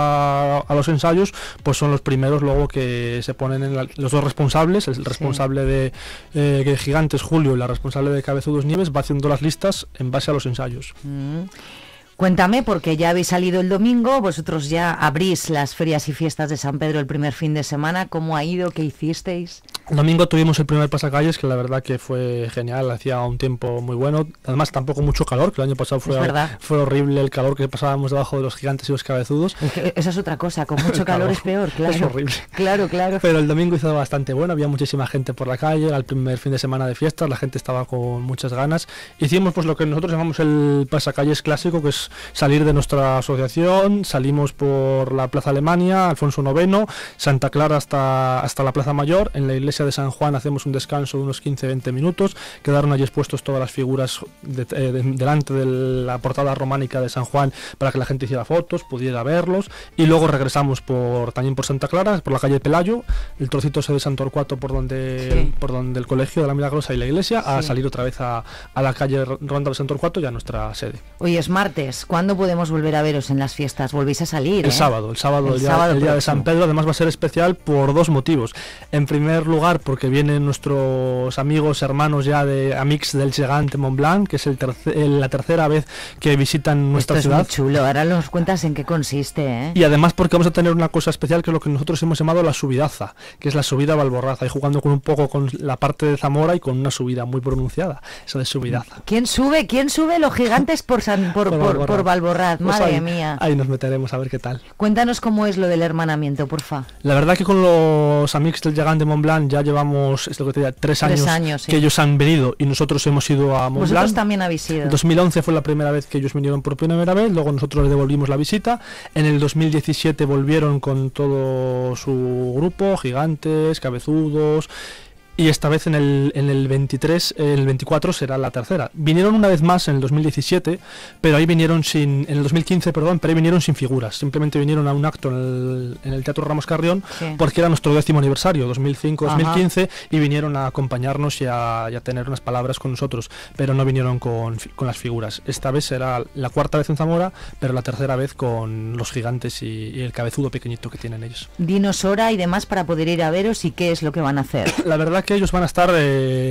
va a los ensayos, pues son los primeros luego que se ponen en la- los dos responsables, el responsable de eh, de Gigantes, Julio, y la responsable de Cabezudos, Nieves, va haciendo las listas en base a los ensayos. Mm. Cuéntame, porque ya habéis salido el domingo, vosotros ya abrís las ferias y fiestas de San Pedro el primer fin de semana. ¿Cómo ha ido? ¿Qué hicisteis? El domingo tuvimos el primer pasacalles, que la verdad que fue genial, hacía un tiempo muy bueno, además tampoco mucho calor, que el año pasado fue, Es verdad. fue horrible el calor que pasábamos debajo de los gigantes y los cabezudos. Es que esa es otra cosa, con mucho El calor calor es peor, claro. es horrible. Claro, claro. Pero el domingo hizo bastante bueno, había muchísima gente por la calle, era el primer fin de semana de fiestas, la gente estaba con muchas ganas. Hicimos pues lo que nosotros llamamos el pasacalles clásico, que es salir de nuestra asociación, salimos por la Plaza Alemania, Alfonso noveno, Santa Clara hasta, hasta la Plaza Mayor. En la iglesia de San Juan hacemos un descanso de unos quince a veinte minutos, quedaron allí expuestos todas las figuras de- eh, de- delante de la portada románica de San Juan para que la gente hiciera fotos, pudiera verlos, y luego regresamos por también por Santa Clara, por la calle Pelayo, el trocito ese de San Torcuato por donde, Sí. por donde el colegio de la Milagrosa y la iglesia, a Sí. salir otra vez a, a la calle Ronda de San Torcuato y a nuestra sede. Hoy es martes, ¿cuándo podemos volver a veros en las fiestas? Volvéis a salir, El ¿eh? sábado, el sábado, el, El día, sábado el día de próximo. San Pedro, además va a ser especial por dos motivos. En primer lugar, porque vienen nuestros amigos, hermanos ya de Amix del Gegant Mont Blanc, que es el terce- el- la tercera vez que visitan nuestra Esto es ciudad. muy chulo, ahora nos cuentas en qué consiste, ¿eh? Y además porque vamos a tener una cosa especial, que es lo que nosotros hemos llamado la subidaza, que es la subida a Valborraza, y jugando con un poco con la parte de Zamora y con una subida muy pronunciada, esa de subidaza. ¿Quién sube? ¿Quién sube los gigantes por San, por, por, Valborraz. por Valborraz? Pues Madre ahí- mía. Ahí nos meteremos a ver qué tal. Cuéntanos cómo es lo del hermanamiento, porfa. La verdad que con los Amix del Gegant de Mont Blanc ya llevamos, es lo que te diría, tres Tres años, años, sí. que ellos han venido y nosotros hemos ido a Mont Vosotros Blanc. también habéis ido. En dos mil once fue la primera vez que ellos vinieron por primera vez, luego nosotros les devolvimos la visita. En el dos mil diecisiete volvieron con todo su grupo, gigantes, cabezudos. Y esta vez en el, en el veintitrés, el veinticuatro será la tercera. Vinieron una vez más en el dos mil diecisiete, pero ahí vinieron sin, en el dos mil quince, perdón, pero ahí vinieron sin figuras. Simplemente vinieron a un acto en el, en el Teatro Ramos Carrión, Sí. porque era nuestro décimo aniversario, dos mil cinco dos mil quince, Ajá. y vinieron a acompañarnos y a, y a tener unas palabras con nosotros, pero no vinieron con, fi- con las figuras. Esta vez será la cuarta vez en Zamora, pero la tercera vez con los gigantes y, y el cabezudo pequeñito que tienen ellos. Dinos hora y demás para poder ir a veros y qué es lo que van a hacer. La verdad que ellos van a estar eh,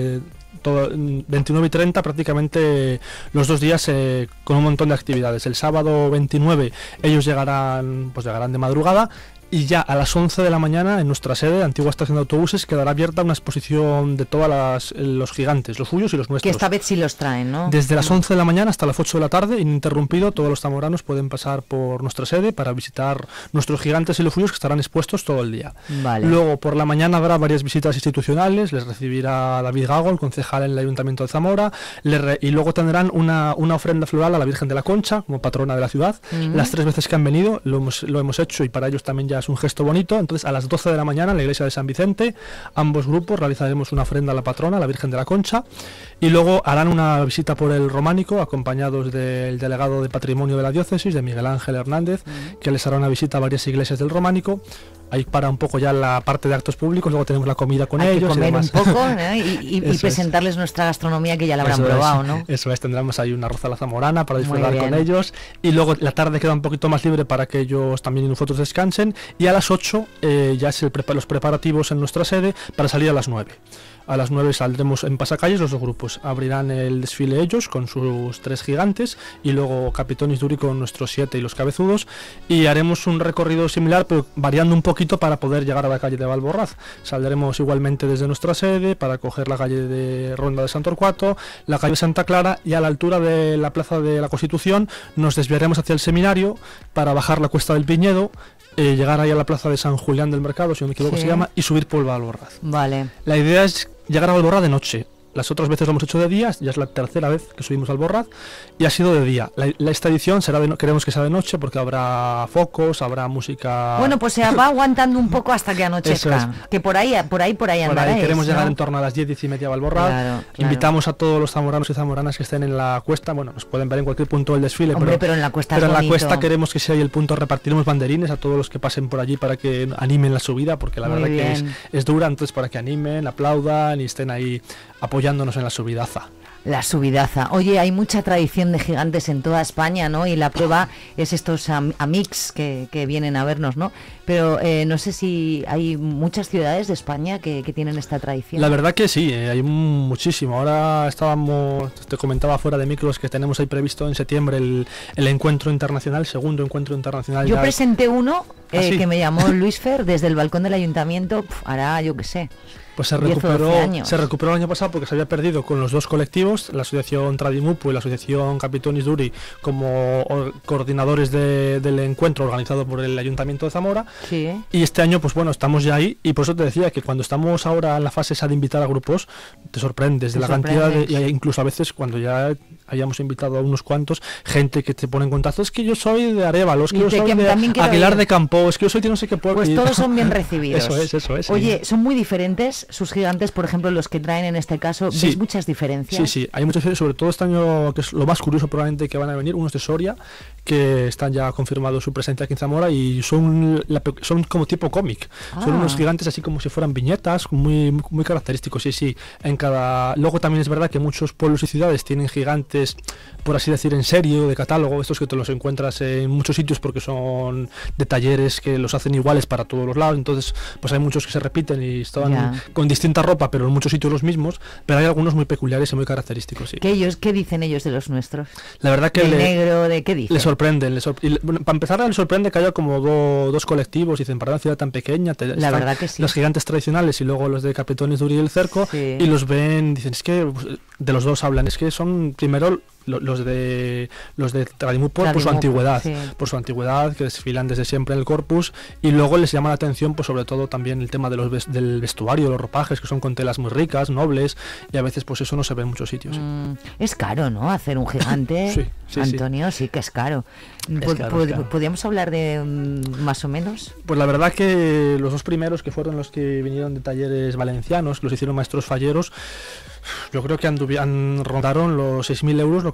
todo, veintinueve y treinta prácticamente los dos días eh, con un montón de actividades. El sábado veintinueve ellos llegarán, pues llegarán de madrugada. Y ya a las once de la mañana en nuestra sede, antigua estación de autobuses, quedará abierta una exposición de todos los gigantes, los suyos y los nuestros. Que esta vez sí los traen, ¿no? Desde las once de la mañana hasta las ocho de la tarde, ininterrumpido, todos los zamoranos pueden pasar por nuestra sede para visitar nuestros gigantes y los suyos, que estarán expuestos todo el día. Vale. Luego, por la mañana habrá varias visitas institucionales, les recibirá David Gago, el concejal en el Ayuntamiento de Zamora, re y luego tendrán una, una ofrenda floral a la Virgen de la Concha, como patrona de la ciudad. Mm-hmm. Las tres veces que han venido lo hemos, lo hemos hecho, y para ellos también ya es un gesto bonito. Entonces a las doce de la mañana en la iglesia de San Vicente ambos grupos realizaremos una ofrenda a la patrona, a la Virgen de la Concha, y luego harán una visita por el Románico acompañados del delegado de Patrimonio de la Diócesis, de Miguel Ángel Hernández, mm. que les hará una visita a varias iglesias del Románico. Ahí para un poco ya la parte de actos públicos, luego tenemos la comida con Hay ellos. Que comer y un poco, ¿no? y, y, y presentarles es. nuestra gastronomía, que ya la habrán eso probado, es, ¿no? Eso es, tendremos ahí una arroz a la zamorana para disfrutar con ellos, y luego la tarde queda un poquito más libre para que ellos también y nosotros descansen, y a las ocho eh, ya es el pre los preparativos en nuestra sede para salir a las nueve. A las nueve saldremos en pasacalles, los dos grupos abrirán el desfile ellos con sus tres gigantes, y luego Capitonis Duri con nuestros siete y los cabezudos, y haremos un recorrido similar pero variando un poquito para poder llegar a la calle de Valborraz. Saldremos igualmente desde nuestra sede para coger la calle de Ronda de San Torcuato, la calle de Santa Clara, y a la altura de la Plaza de la Constitución nos desviaremos hacia el seminario para bajar la Cuesta del Piñedo, eh, llegar ahí a la Plaza de San Julián del Mercado, si no me equivoco sí. se llama, y subir por Valborraz. Vale. La idea es llegar a Valborraz de noche. Las otras veces lo hemos hecho de día, ya es la tercera vez que subimos al Borraz y ha sido de día. La, la, esta edición será de no, queremos que sea de noche porque habrá focos, habrá música. Bueno, pues se va aguantando un poco hasta que anochezca. Es. Que por ahí, por ahí, por ahí andaréis. Queremos ¿no? llegar en torno a las diez, diez y media al Borraz. Claro, claro. Invitamos a todos los zamoranos y zamoranas que estén en la cuesta. Bueno, nos pueden ver en cualquier punto del desfile. Hombre, pero, pero en la cuesta Pero es en la bonito. cuesta queremos que sea ahí el punto. Repartiremos banderines a todos los que pasen por allí para que animen la subida, porque la Muy verdad bien. que es, es dura, entonces para que animen, aplaudan y estén ahí apoyándonos en la subidaza. La subidaza. Oye, hay mucha tradición de gigantes en toda España, ¿no? Y la prueba es estos am amics que, que vienen a vernos, ¿no? Pero eh, no sé si hay muchas ciudades de España que, que tienen esta tradición. La verdad que sí, eh, hay muchísimo. Ahora estábamos, te comentaba fuera de micros que tenemos ahí previsto en septiembre el, el encuentro internacional, segundo encuentro internacional. Yo ya... presenté uno eh, ¿Ah, sí? que me llamó Luis Fer desde el balcón del ayuntamiento, pf, hará yo qué sé. Pues se recuperó, se recuperó el año pasado porque se había perdido con los dos colectivos, la asociación Tradimupo y la asociación Capitonis Duri, como coordinadores de, del encuentro organizado por el Ayuntamiento de Zamora. Sí. Y este año, pues bueno, estamos ya ahí, y por eso te decía que cuando estamos ahora en la fase esa de invitar a grupos, te sorprendes de te la sorprendes. cantidad de, y incluso a veces cuando ya hayamos invitado a unos cuantos, gente que te pone en contacto, es que yo soy de Arévalo, es que yo soy que de Aguilar de Campo, es que yo soy de no sé qué pueblo. Pues todos son bien recibidos. Eso es, eso es. Oye, sí. son muy diferentes sus gigantes, por ejemplo, los que traen en este caso, ¿ves sí. muchas diferencias? Sí, sí, hay muchas diferencias, sobre todo este año, que es lo más curioso probablemente que van a venir, unos de Soria, que están ya confirmados su presencia aquí en Zamora, y son la, son como tipo cómic, ah. son unos gigantes así como si fueran viñetas, muy, muy característicos, sí, sí, en cada... Luego también es verdad que muchos pueblos y ciudades tienen gigantes, por así decir, en serie o de catálogo, estos que te los encuentras en muchos sitios porque son de talleres que los hacen iguales para todos los lados, entonces pues hay muchos que se repiten y están yeah. con distinta ropa, pero en muchos sitios los mismos, pero hay algunos muy peculiares y muy característicos, sí. ¿Qué, ellos, ¿qué dicen ellos de los nuestros? La verdad que ¿De le, negro, de qué dicen? Le sorprenden, le sorpre y, bueno, para empezar les sorprende que haya como do, dos colectivos, dicen, para una ciudad tan pequeña, te, la verdad que sí. Los gigantes tradicionales y luego los de Capitonis Duri y el Cerco, sí. y los ven, dicen, es que de los dos hablan, es que son primero los de los de Tradimupo por su antigüedad, sí. por su antigüedad, que desfilan desde siempre en el corpus, y luego les llama la atención pues sobre todo también el tema de los ves, del vestuario, los ropajes, que son con telas muy ricas, nobles, y a veces pues eso no se ve en muchos sitios. Mm, sí. Es caro, ¿no? Hacer un gigante, sí, sí, Antonio, sí. sí que es caro. Es caro, es caro. ¿Podríamos hablar de um, más o menos? Pues la verdad que los dos primeros, que fueron los que vinieron de talleres valencianos, que los hicieron maestros falleros, yo creo que han rondaron los seis mil euros, lo que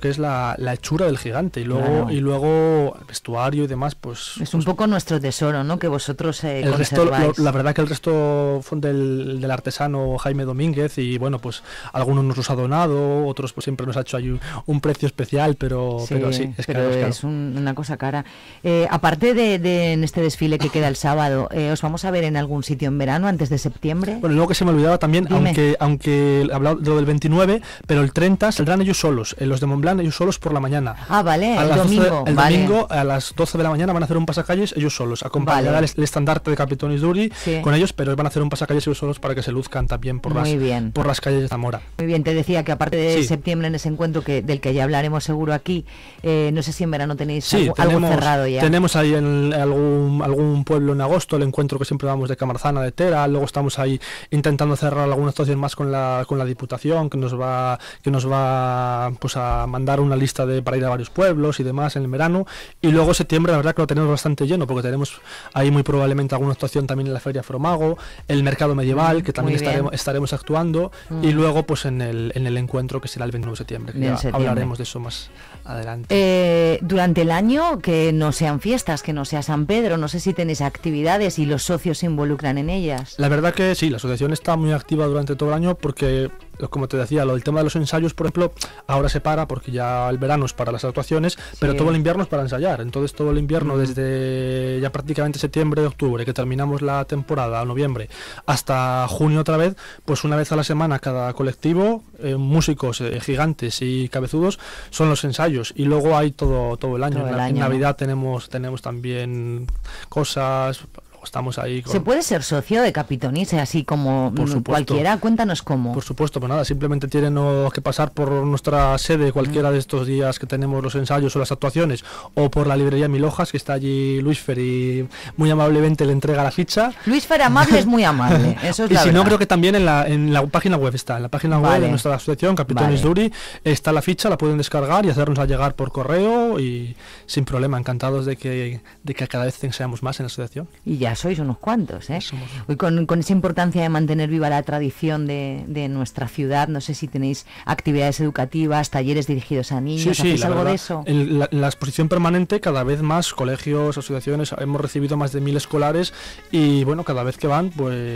que es la, la hechura del gigante y luego Claro. y luego el vestuario y demás, pues Es un poco nuestro tesoro, ¿no? Que vosotros eh, el resto, conserváis. lo- la verdad que el resto fue del, del artesano Jaime Domínguez y bueno, pues algunos nos los ha donado, otros pues siempre nos ha hecho ahí un, un precio especial, pero sí, pero sí es pero caro, es caro. es un- una cosa cara. Eh, aparte de, de en este desfile que queda el sábado, eh, ¿os vamos a ver en algún sitio en verano antes de septiembre? Bueno, luego que se me olvidaba también, Dime. aunque aunque he hablado de lo del veintinueve, pero el treinta saldrán ellos solos, eh, los de Montblanc ellos solos por la mañana. Ah, vale, A el las doce domingo. el vale. domingo a las doce de la mañana van a hacer un pasacalles ellos solos, acompañará Vale. el, el estandarte de Capitonis Duri Sí. con ellos, pero van a hacer un pasacalles ellos solos para que se luzcan también por, Muy las, bien. por las calles de Zamora. Muy bien, te decía que aparte de Sí. septiembre en ese encuentro que del que ya hablaremos seguro aquí, eh, no sé si en verano tenéis Sí, algo, algo tenemos, cerrado ya. tenemos ahí en algún, algún pueblo en agosto, el encuentro que siempre damos de Camarzana, de Tera, luego estamos ahí intentando cerrar alguna actuación más con la con la Diputación, que nos va que nos va pues a mandar una lista de para ir a varios pueblos y demás en el verano, y luego septiembre la verdad que lo tenemos bastante lleno, porque tenemos ahí muy probablemente alguna actuación también en la Feria Fromago, el Mercado Medieval, que también muy bien. estaremos, estaremos actuando, Mm. y luego pues en el, en el encuentro que será el veintinueve de septiembre, que Bien, ya septiembre. hablaremos de eso más adelante. Eh, durante el año, que no sean fiestas, que no sea San Pedro, no sé si tenéis actividades y los socios se involucran en ellas. La verdad que sí, la asociación está muy activa durante todo el año porque, como te decía, lo del tema de los ensayos, por ejemplo, ahora se para porque ya el verano es para las actuaciones, pero todo el invierno es para ensayar. Entonces todo el invierno, Mm. desde ya prácticamente septiembre, octubre, que terminamos la temporada, a noviembre, hasta junio otra vez, pues una vez a la semana cada colectivo, eh, músicos eh, gigantes y cabezudos, son los ensayos. Y luego hay todo, todo el año. Todo el en, año, en ¿no? Navidad tenemos, tenemos también cosas... Estamos ahí con... ¿Se puede ser socio de Capitonis, así como Por mm, supuesto. cualquiera? Cuéntanos cómo. Por supuesto, pues nada, simplemente tienen o que pasar por nuestra sede cualquiera de estos días que tenemos los ensayos o las actuaciones, o por la librería Mil Hojas, que está allí Luis Fer y muy amablemente le entrega la ficha. Luis Fer amable es muy amable, eso es Y la si verdad. no, creo que también en la, en la página web está, en la página web Vale. de nuestra asociación, Capitonis Vale. Duri, está la ficha, la pueden descargar y hacernos llegar por correo y sin problema, encantados de que, de que cada vez seamos más en la asociación. Y ya sois unos cuantos, ¿eh? Hoy con, con esa importancia de mantener viva la tradición de, de nuestra ciudad, no sé si tenéis actividades educativas, talleres dirigidos a niños, ¿hacéis la algo verdad, de eso? En la, en la exposición permanente cada vez más colegios, asociaciones, hemos recibido más de mil escolares y bueno, cada vez que van,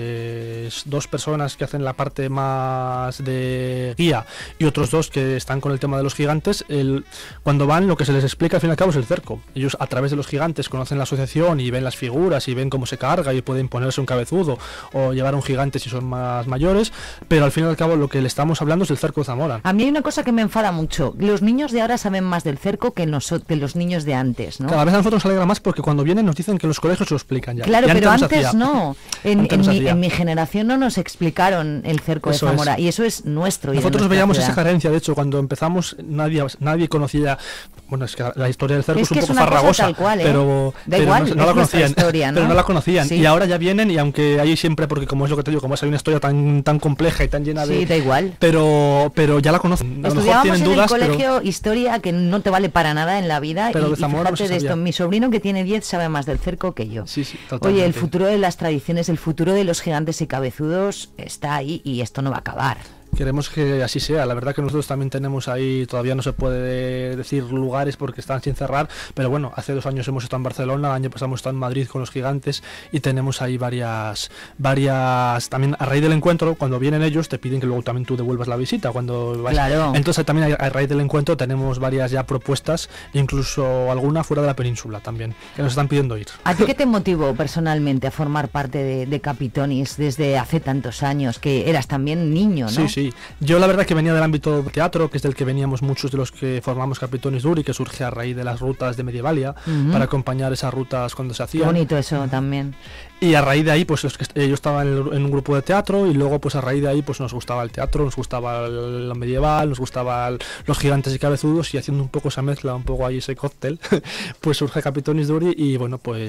pues dos personas que hacen la parte más de guía y otros dos que están con el tema de los gigantes, el, cuando van lo que se les explica al fin y al cabo es el cerco. Ellos a través de los gigantes conocen la asociación y ven las figuras y ven cómo se carga y pueden ponerse un cabezudo o llevar un gigante si son más mayores, pero al fin y al cabo lo que le estamos hablando es el cerco de Zamora. A mí hay una cosa que me enfada mucho. Los niños de ahora saben más del cerco que, noso- que los niños de antes, ¿no? Cada vez a nosotros nos alegra más porque cuando vienen nos dicen que los colegios se lo explican ya. Claro, Y pero nos antes hacía. no. En, Antes en nos mi, hacía. en mi generación no nos explicaron el cerco Eso de es. Zamora y eso es nuestro. y de Nosotros nuestra veíamos ciudad. esa carencia, de hecho, cuando empezamos nadie nadie conocía, bueno, es que la historia del cerco Es es, un que es poco una cosa farragosa, tal cual, ¿eh? pero, Da pero igual, no, no es la nuestra conocían, historia, ¿no? pero no la conocían Sí. y ahora ya vienen y aunque hay siempre, porque como es lo que te digo, como es hay una historia tan tan compleja y tan llena de... Sí, da igual. Pero, pero ya la conocen, a lo mejor Estudiábamos tienen en dudas, el pero... colegio historia que no te vale para nada en la vida Pero y, de y Zamora no fíjate se de esto, sabía. mi sobrino que tiene diez sabe más del cerco que yo. Sí, sí, Oye, totalmente. el futuro de las tradiciones, el futuro de los gigantes y cabezudos está ahí y esto no va a acabar. Queremos que así sea. La verdad que nosotros también tenemos ahí, todavía no se puede decir lugares porque están sin cerrar, pero bueno, hace dos años hemos estado en Barcelona, el año pasado hemos estado en Madrid con los gigantes y tenemos ahí varias, varias, también a raíz del encuentro, cuando vienen ellos te piden que luego también tú devuelvas la visita cuando vas. Claro. Entonces también a, a raíz del encuentro tenemos varias ya propuestas, incluso alguna fuera de la península también, que nos están pidiendo ir. ¿A ti qué te motivó personalmente a formar parte de, de Capitonis desde hace tantos años, que eras también niño, ¿no? Sí, sí. Yo la verdad que venía del ámbito de teatro, que es del que veníamos muchos de los que formamos Capitonis Duri, que surge a raíz de las rutas de Medievalia, Ujú. para acompañar esas rutas cuando se Qué hacían. bonito eso también. Y a raíz de ahí, pues los que est- yo estaba en, el- en un grupo de teatro y luego pues a raíz de ahí pues nos gustaba el teatro, nos gustaba el- lo medieval, nos gustaba el- los gigantes y cabezudos y haciendo un poco esa mezcla, un poco ahí ese cóctel, pues surge Capitonis Duri y bueno, pues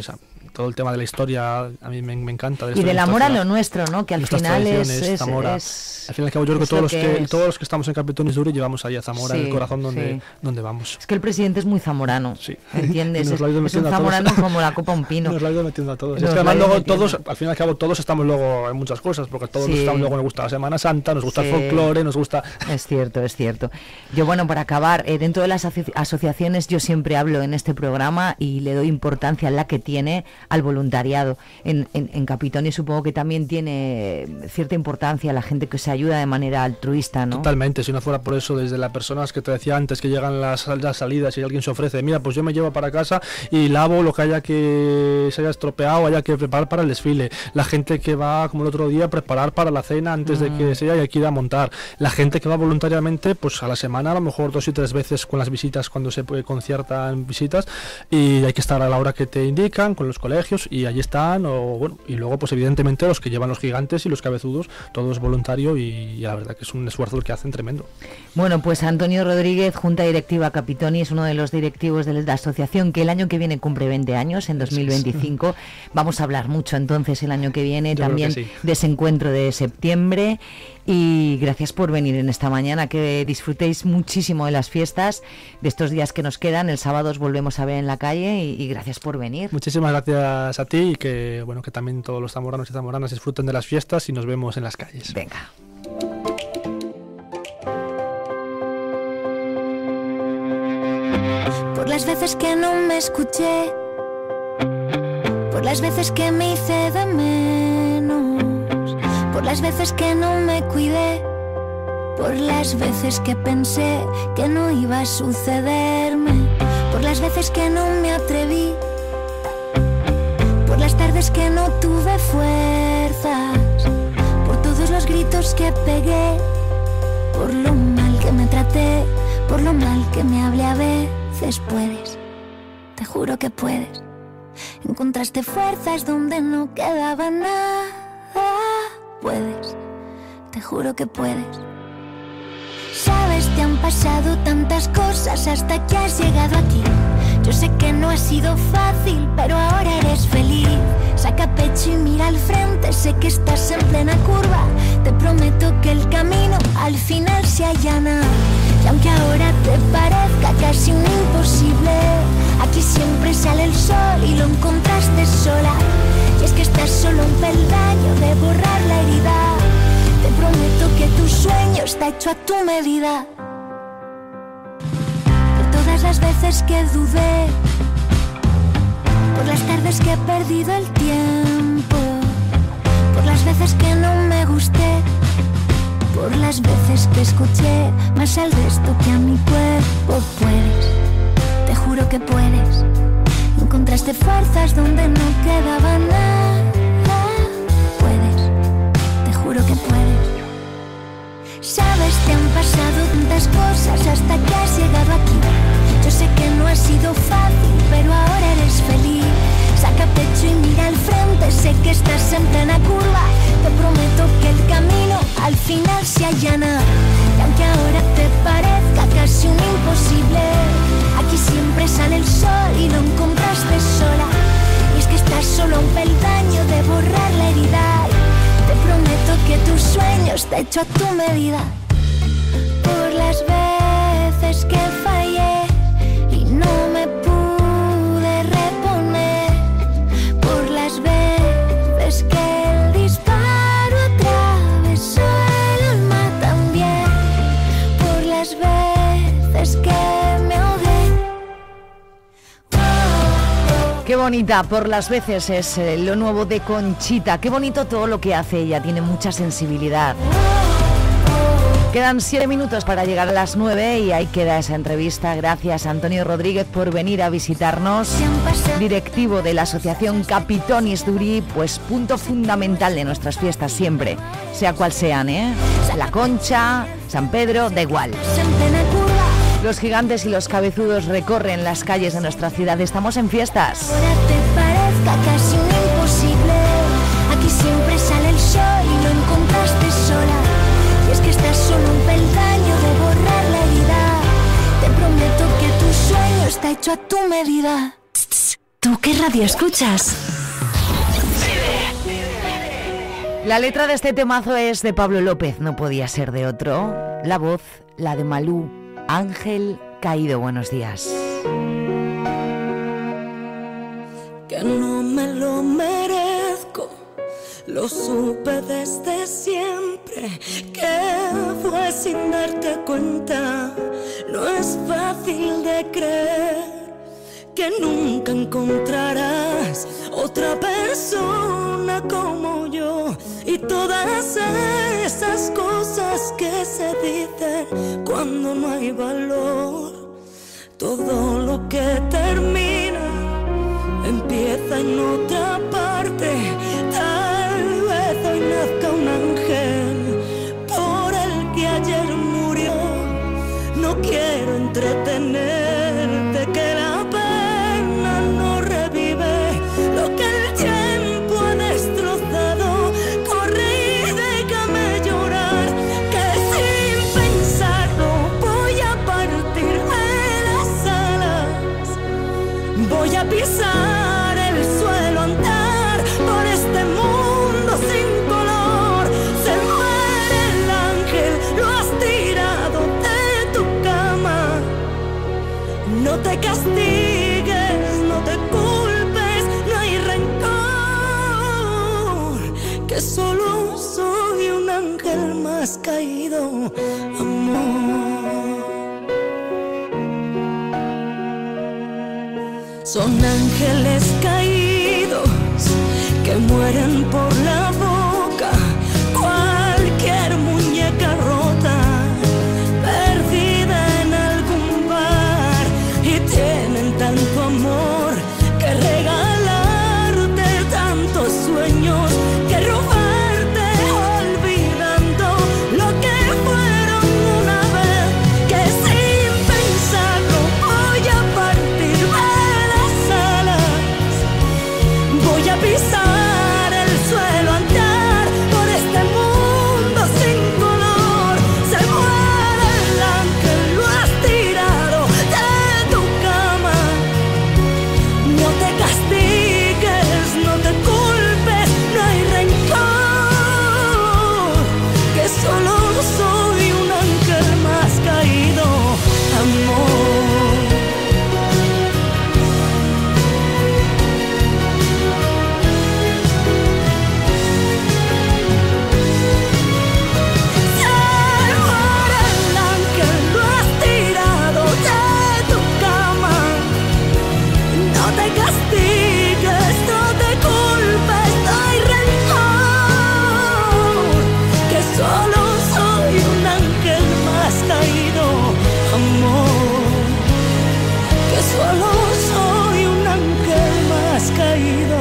todo el tema de la historia a mí me, me encanta. De y del amor a lo nuestro, ¿no? Que al final es, es, es... Al fin y al cabo yo creo que, todos los que, que todos los que estamos en Capitonis Duri llevamos ahí a Zamora, sí, en el corazón donde, sí. donde vamos. Es que el presidente es muy zamorano, sí. ¿entiendes? Es, es un zamorano como la copa un pino. Nos lo ha ido metiendo a todos. Es que además luego todos, al fin y al cabo todos estamos luego en muchas cosas, porque todos sí. estamos luego, nos gusta la Semana Santa, nos gusta sí. el folclore, nos gusta... Es cierto, es cierto. Yo, bueno, para acabar, eh, dentro de las aso- asociaciones yo siempre hablo en este programa y le doy importancia a la que tiene al voluntariado. En, en, en Capitonis supongo que también tiene cierta importancia la gente que se ayuda de manera altruista, ¿no? Totalmente, si no fuera por eso, desde las personas que te decía antes, que llegan las, las salidas y alguien se ofrece, mira, pues yo me llevo para casa y lavo lo que haya que se haya estropeado, haya que preparar para el desfile, la gente que va, como el otro día, a preparar para la cena antes mm. de que sea y hay que ir a montar, la gente que va voluntariamente, pues a la semana a lo mejor dos y tres veces con las visitas cuando se conciertan visitas, y hay que estar a la hora que te indican con los colegios y allí están, o bueno, y luego pues evidentemente los que llevan los gigantes y los cabezudos, todo es voluntario y, y la verdad que es un esfuerzo el que hacen tremendo. Bueno, pues Antonio Rodríguez, Junta Directiva Capitoni, es uno de los directivos de la asociación que el año que viene cumple veinte años, en dos mil veinticinco. Vamos a hablar mucho entonces el año que viene Yo también que sí. de ese encuentro de septiembre. Y gracias por venir en esta mañana, que disfrutéis muchísimo de las fiestas, de estos días que nos quedan. El sábado os volvemos a ver en la calle y, y gracias por venir. Muchísimas gracias a ti y que bueno que también todos los zamoranos y zamoranas disfruten de las fiestas y nos vemos en las calles. Venga. Por las veces que no me escuché, por las veces que me hice de menos, por las veces que no me cuidé, por las veces que pensé que no iba a sucederme, por las veces que no me atreví, por las tardes que no tuve fuerzas, por todos los gritos que pegué, por lo mal que me traté, por lo mal que me hablé a veces. Puedes, te juro que puedes. Encontraste fuerzas donde no quedaba nada. Puedes, te juro que puedes. Sabes, te han pasado tantas cosas hasta que has llegado aquí. Yo sé que no ha sido fácil, pero ahora eres feliz. Saca pecho y mira al frente, sé que estás en plena curva. Te prometo que el camino al final se allana. Y aunque ahora te parezca casi un imposible, aquí siempre sale el sol y lo encontraste sola. Y es que estás solo un peldaño de borrar la herida. Te prometo que tu sueño está hecho a tu medida. Por todas las veces que dudé, por las tardes que he perdido el tiempo, por las veces que no me gusté, por las veces que escuché más al resto que a mi cuerpo. Puedes, te juro que puedes. Encontraste fuerzas donde no quedaba nada. Puedes, te juro que puedes. Sabes, te han pasado tantas cosas hasta que has llegado aquí. Yo sé que no ha sido fácil, pero ahora eres feliz. Saca pecho y mira al frente, sé que estás en plena curva. Te prometo que el camino al final se allana. Y aunque ahora te parezca casi un imposible, aquí siempre sale el sol y lo encontraste sola. Y es que estás solo a un peldaño de borrar la herida. Te prometo que tu sueño está hecho a tu medida. Por las veces que fallé y no me pude reponer, por las veces que el disparo atravesó el alma también, por las veces que me ahogué. Qué bonita, por las veces es eh, lo nuevo de Conchita. Qué bonito todo lo que hace ella, tiene mucha sensibilidad. Quedan siete minutos para llegar a las nueve y ahí queda esa entrevista. Gracias, Antonio Rodríguez, por venir a visitarnos. Directivo de la asociación Capitonis Duri, pues punto fundamental de nuestras fiestas siempre, sea cual sean, ¿eh? La Concha, San Pedro, da igual. Los gigantes y los cabezudos recorren las calles de nuestra ciudad. Estamos en fiestas. Ahora te parezca casi un imposible, aquí siempre sale el sol y lo encontraste sola. Y es que estás solo un peldaño de borrar la herida. Te prometo que tu sueño está hecho a tu medida. Tu qué radio escuchas? La letra de este temazo es de Pablo López, no podía ser de otro. La voz, la de Malú, Ángel Caído. Buenos días. Que no me lo merezco, lo supe desde siempre, que fue sin darte cuenta. No es fácil de creer que nunca encontrarás otra persona como yo. Y todas esas cosas que se dicen cuando no hay valor. Todo lo que termina empieza en otra parte. Tal vez hoy nazca un ángel por el que ayer murió. No quiero entretenerte, que la pena no revive lo que el tiempo ha destrozado. Corre y déjame llorar, que sin pensarlo voy a partirme las alas. Voy a pisar el suelo, andar por este mundo sin color. Se muere el ángel, lo has tirado de tu cama. No te castigues, no te culpes, no hay rencor, que solo soy un ángel más caído, amor. Son ángeles caídos que mueren por la boca, cualquier muñeca rota, perdida en algún bar, y tienen tanto amor que regalarte, tantos sueños que robarte, olvidando lo que fueron una vez, que sin pensarlo voy a partirme las alas. Voy a pisar el suelo, andar por este mundo sin color. Se muere el ángel, lo has tirado de tu cama. No te castigues, no te culpes, no hay rencor, que solo soy un ángel más caído, amor. Solo soy un ángel más caído,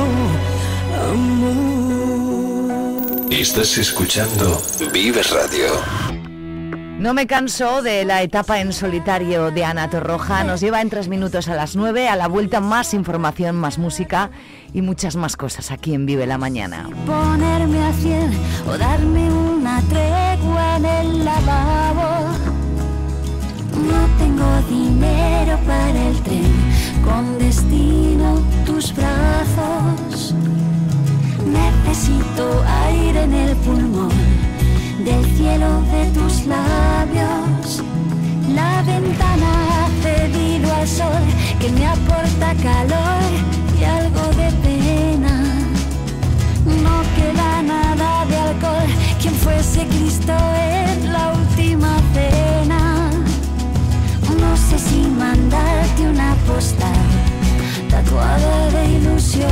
amor. Estás escuchando Vive Radio. No me canso de la etapa en solitario de Ana Torroja. Nos lleva en tres minutos a las nueve. A la vuelta más información, más música y muchas más cosas aquí en Vive la Mañana. Ponerme a cien o darme una tregua en el lavabo. No tengo dinero para el tren, con destino tus brazos. Necesito aire en el pulmón, del cielo de tus labios. La ventana ha cedido al sol, que me aporta calor y algo de pena. No queda nada de alcohol, quien fuese Cristo en la última cena. No sé si mandarte una postal tatuada de ilusiones,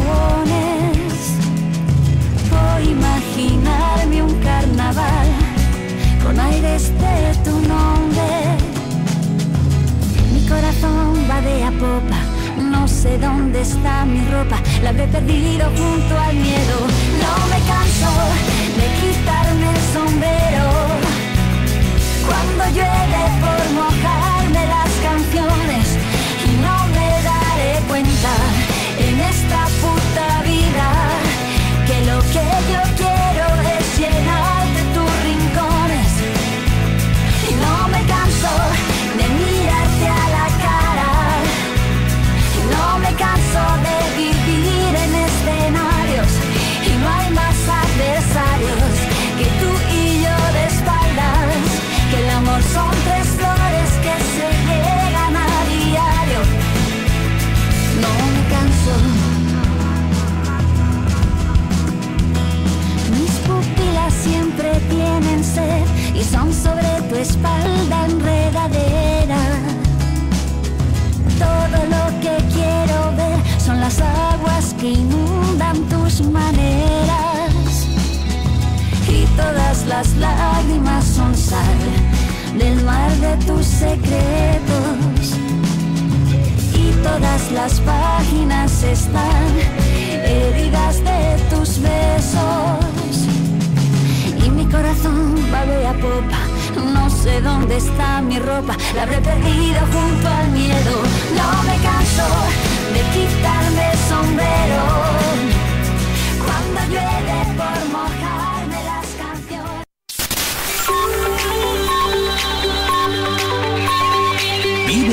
o imaginarme un carnaval con aires de tu nombre. Mi corazón va de a popa, no sé dónde está mi ropa, la habré perdido junto al miedo. No me canso de quitarme el sombrero cuando llueve por mojarme las canciones, y no me daré cuenta en esta puta vida que lo que yo quiero es llenar de tus rincones. Y no me canso de mirarte a la cara, y no me canso de vivir sed y son sobre tu espalda enredadera. Todo lo que quiero ver son las aguas que inundan tus maneras, y todas las lágrimas son sal del mar de tus secretos, y todas las páginas están heridas de tus besos, y mi corazón babe a popa. No sé dónde está mi ropa, la habré perdido junto al miedo. No me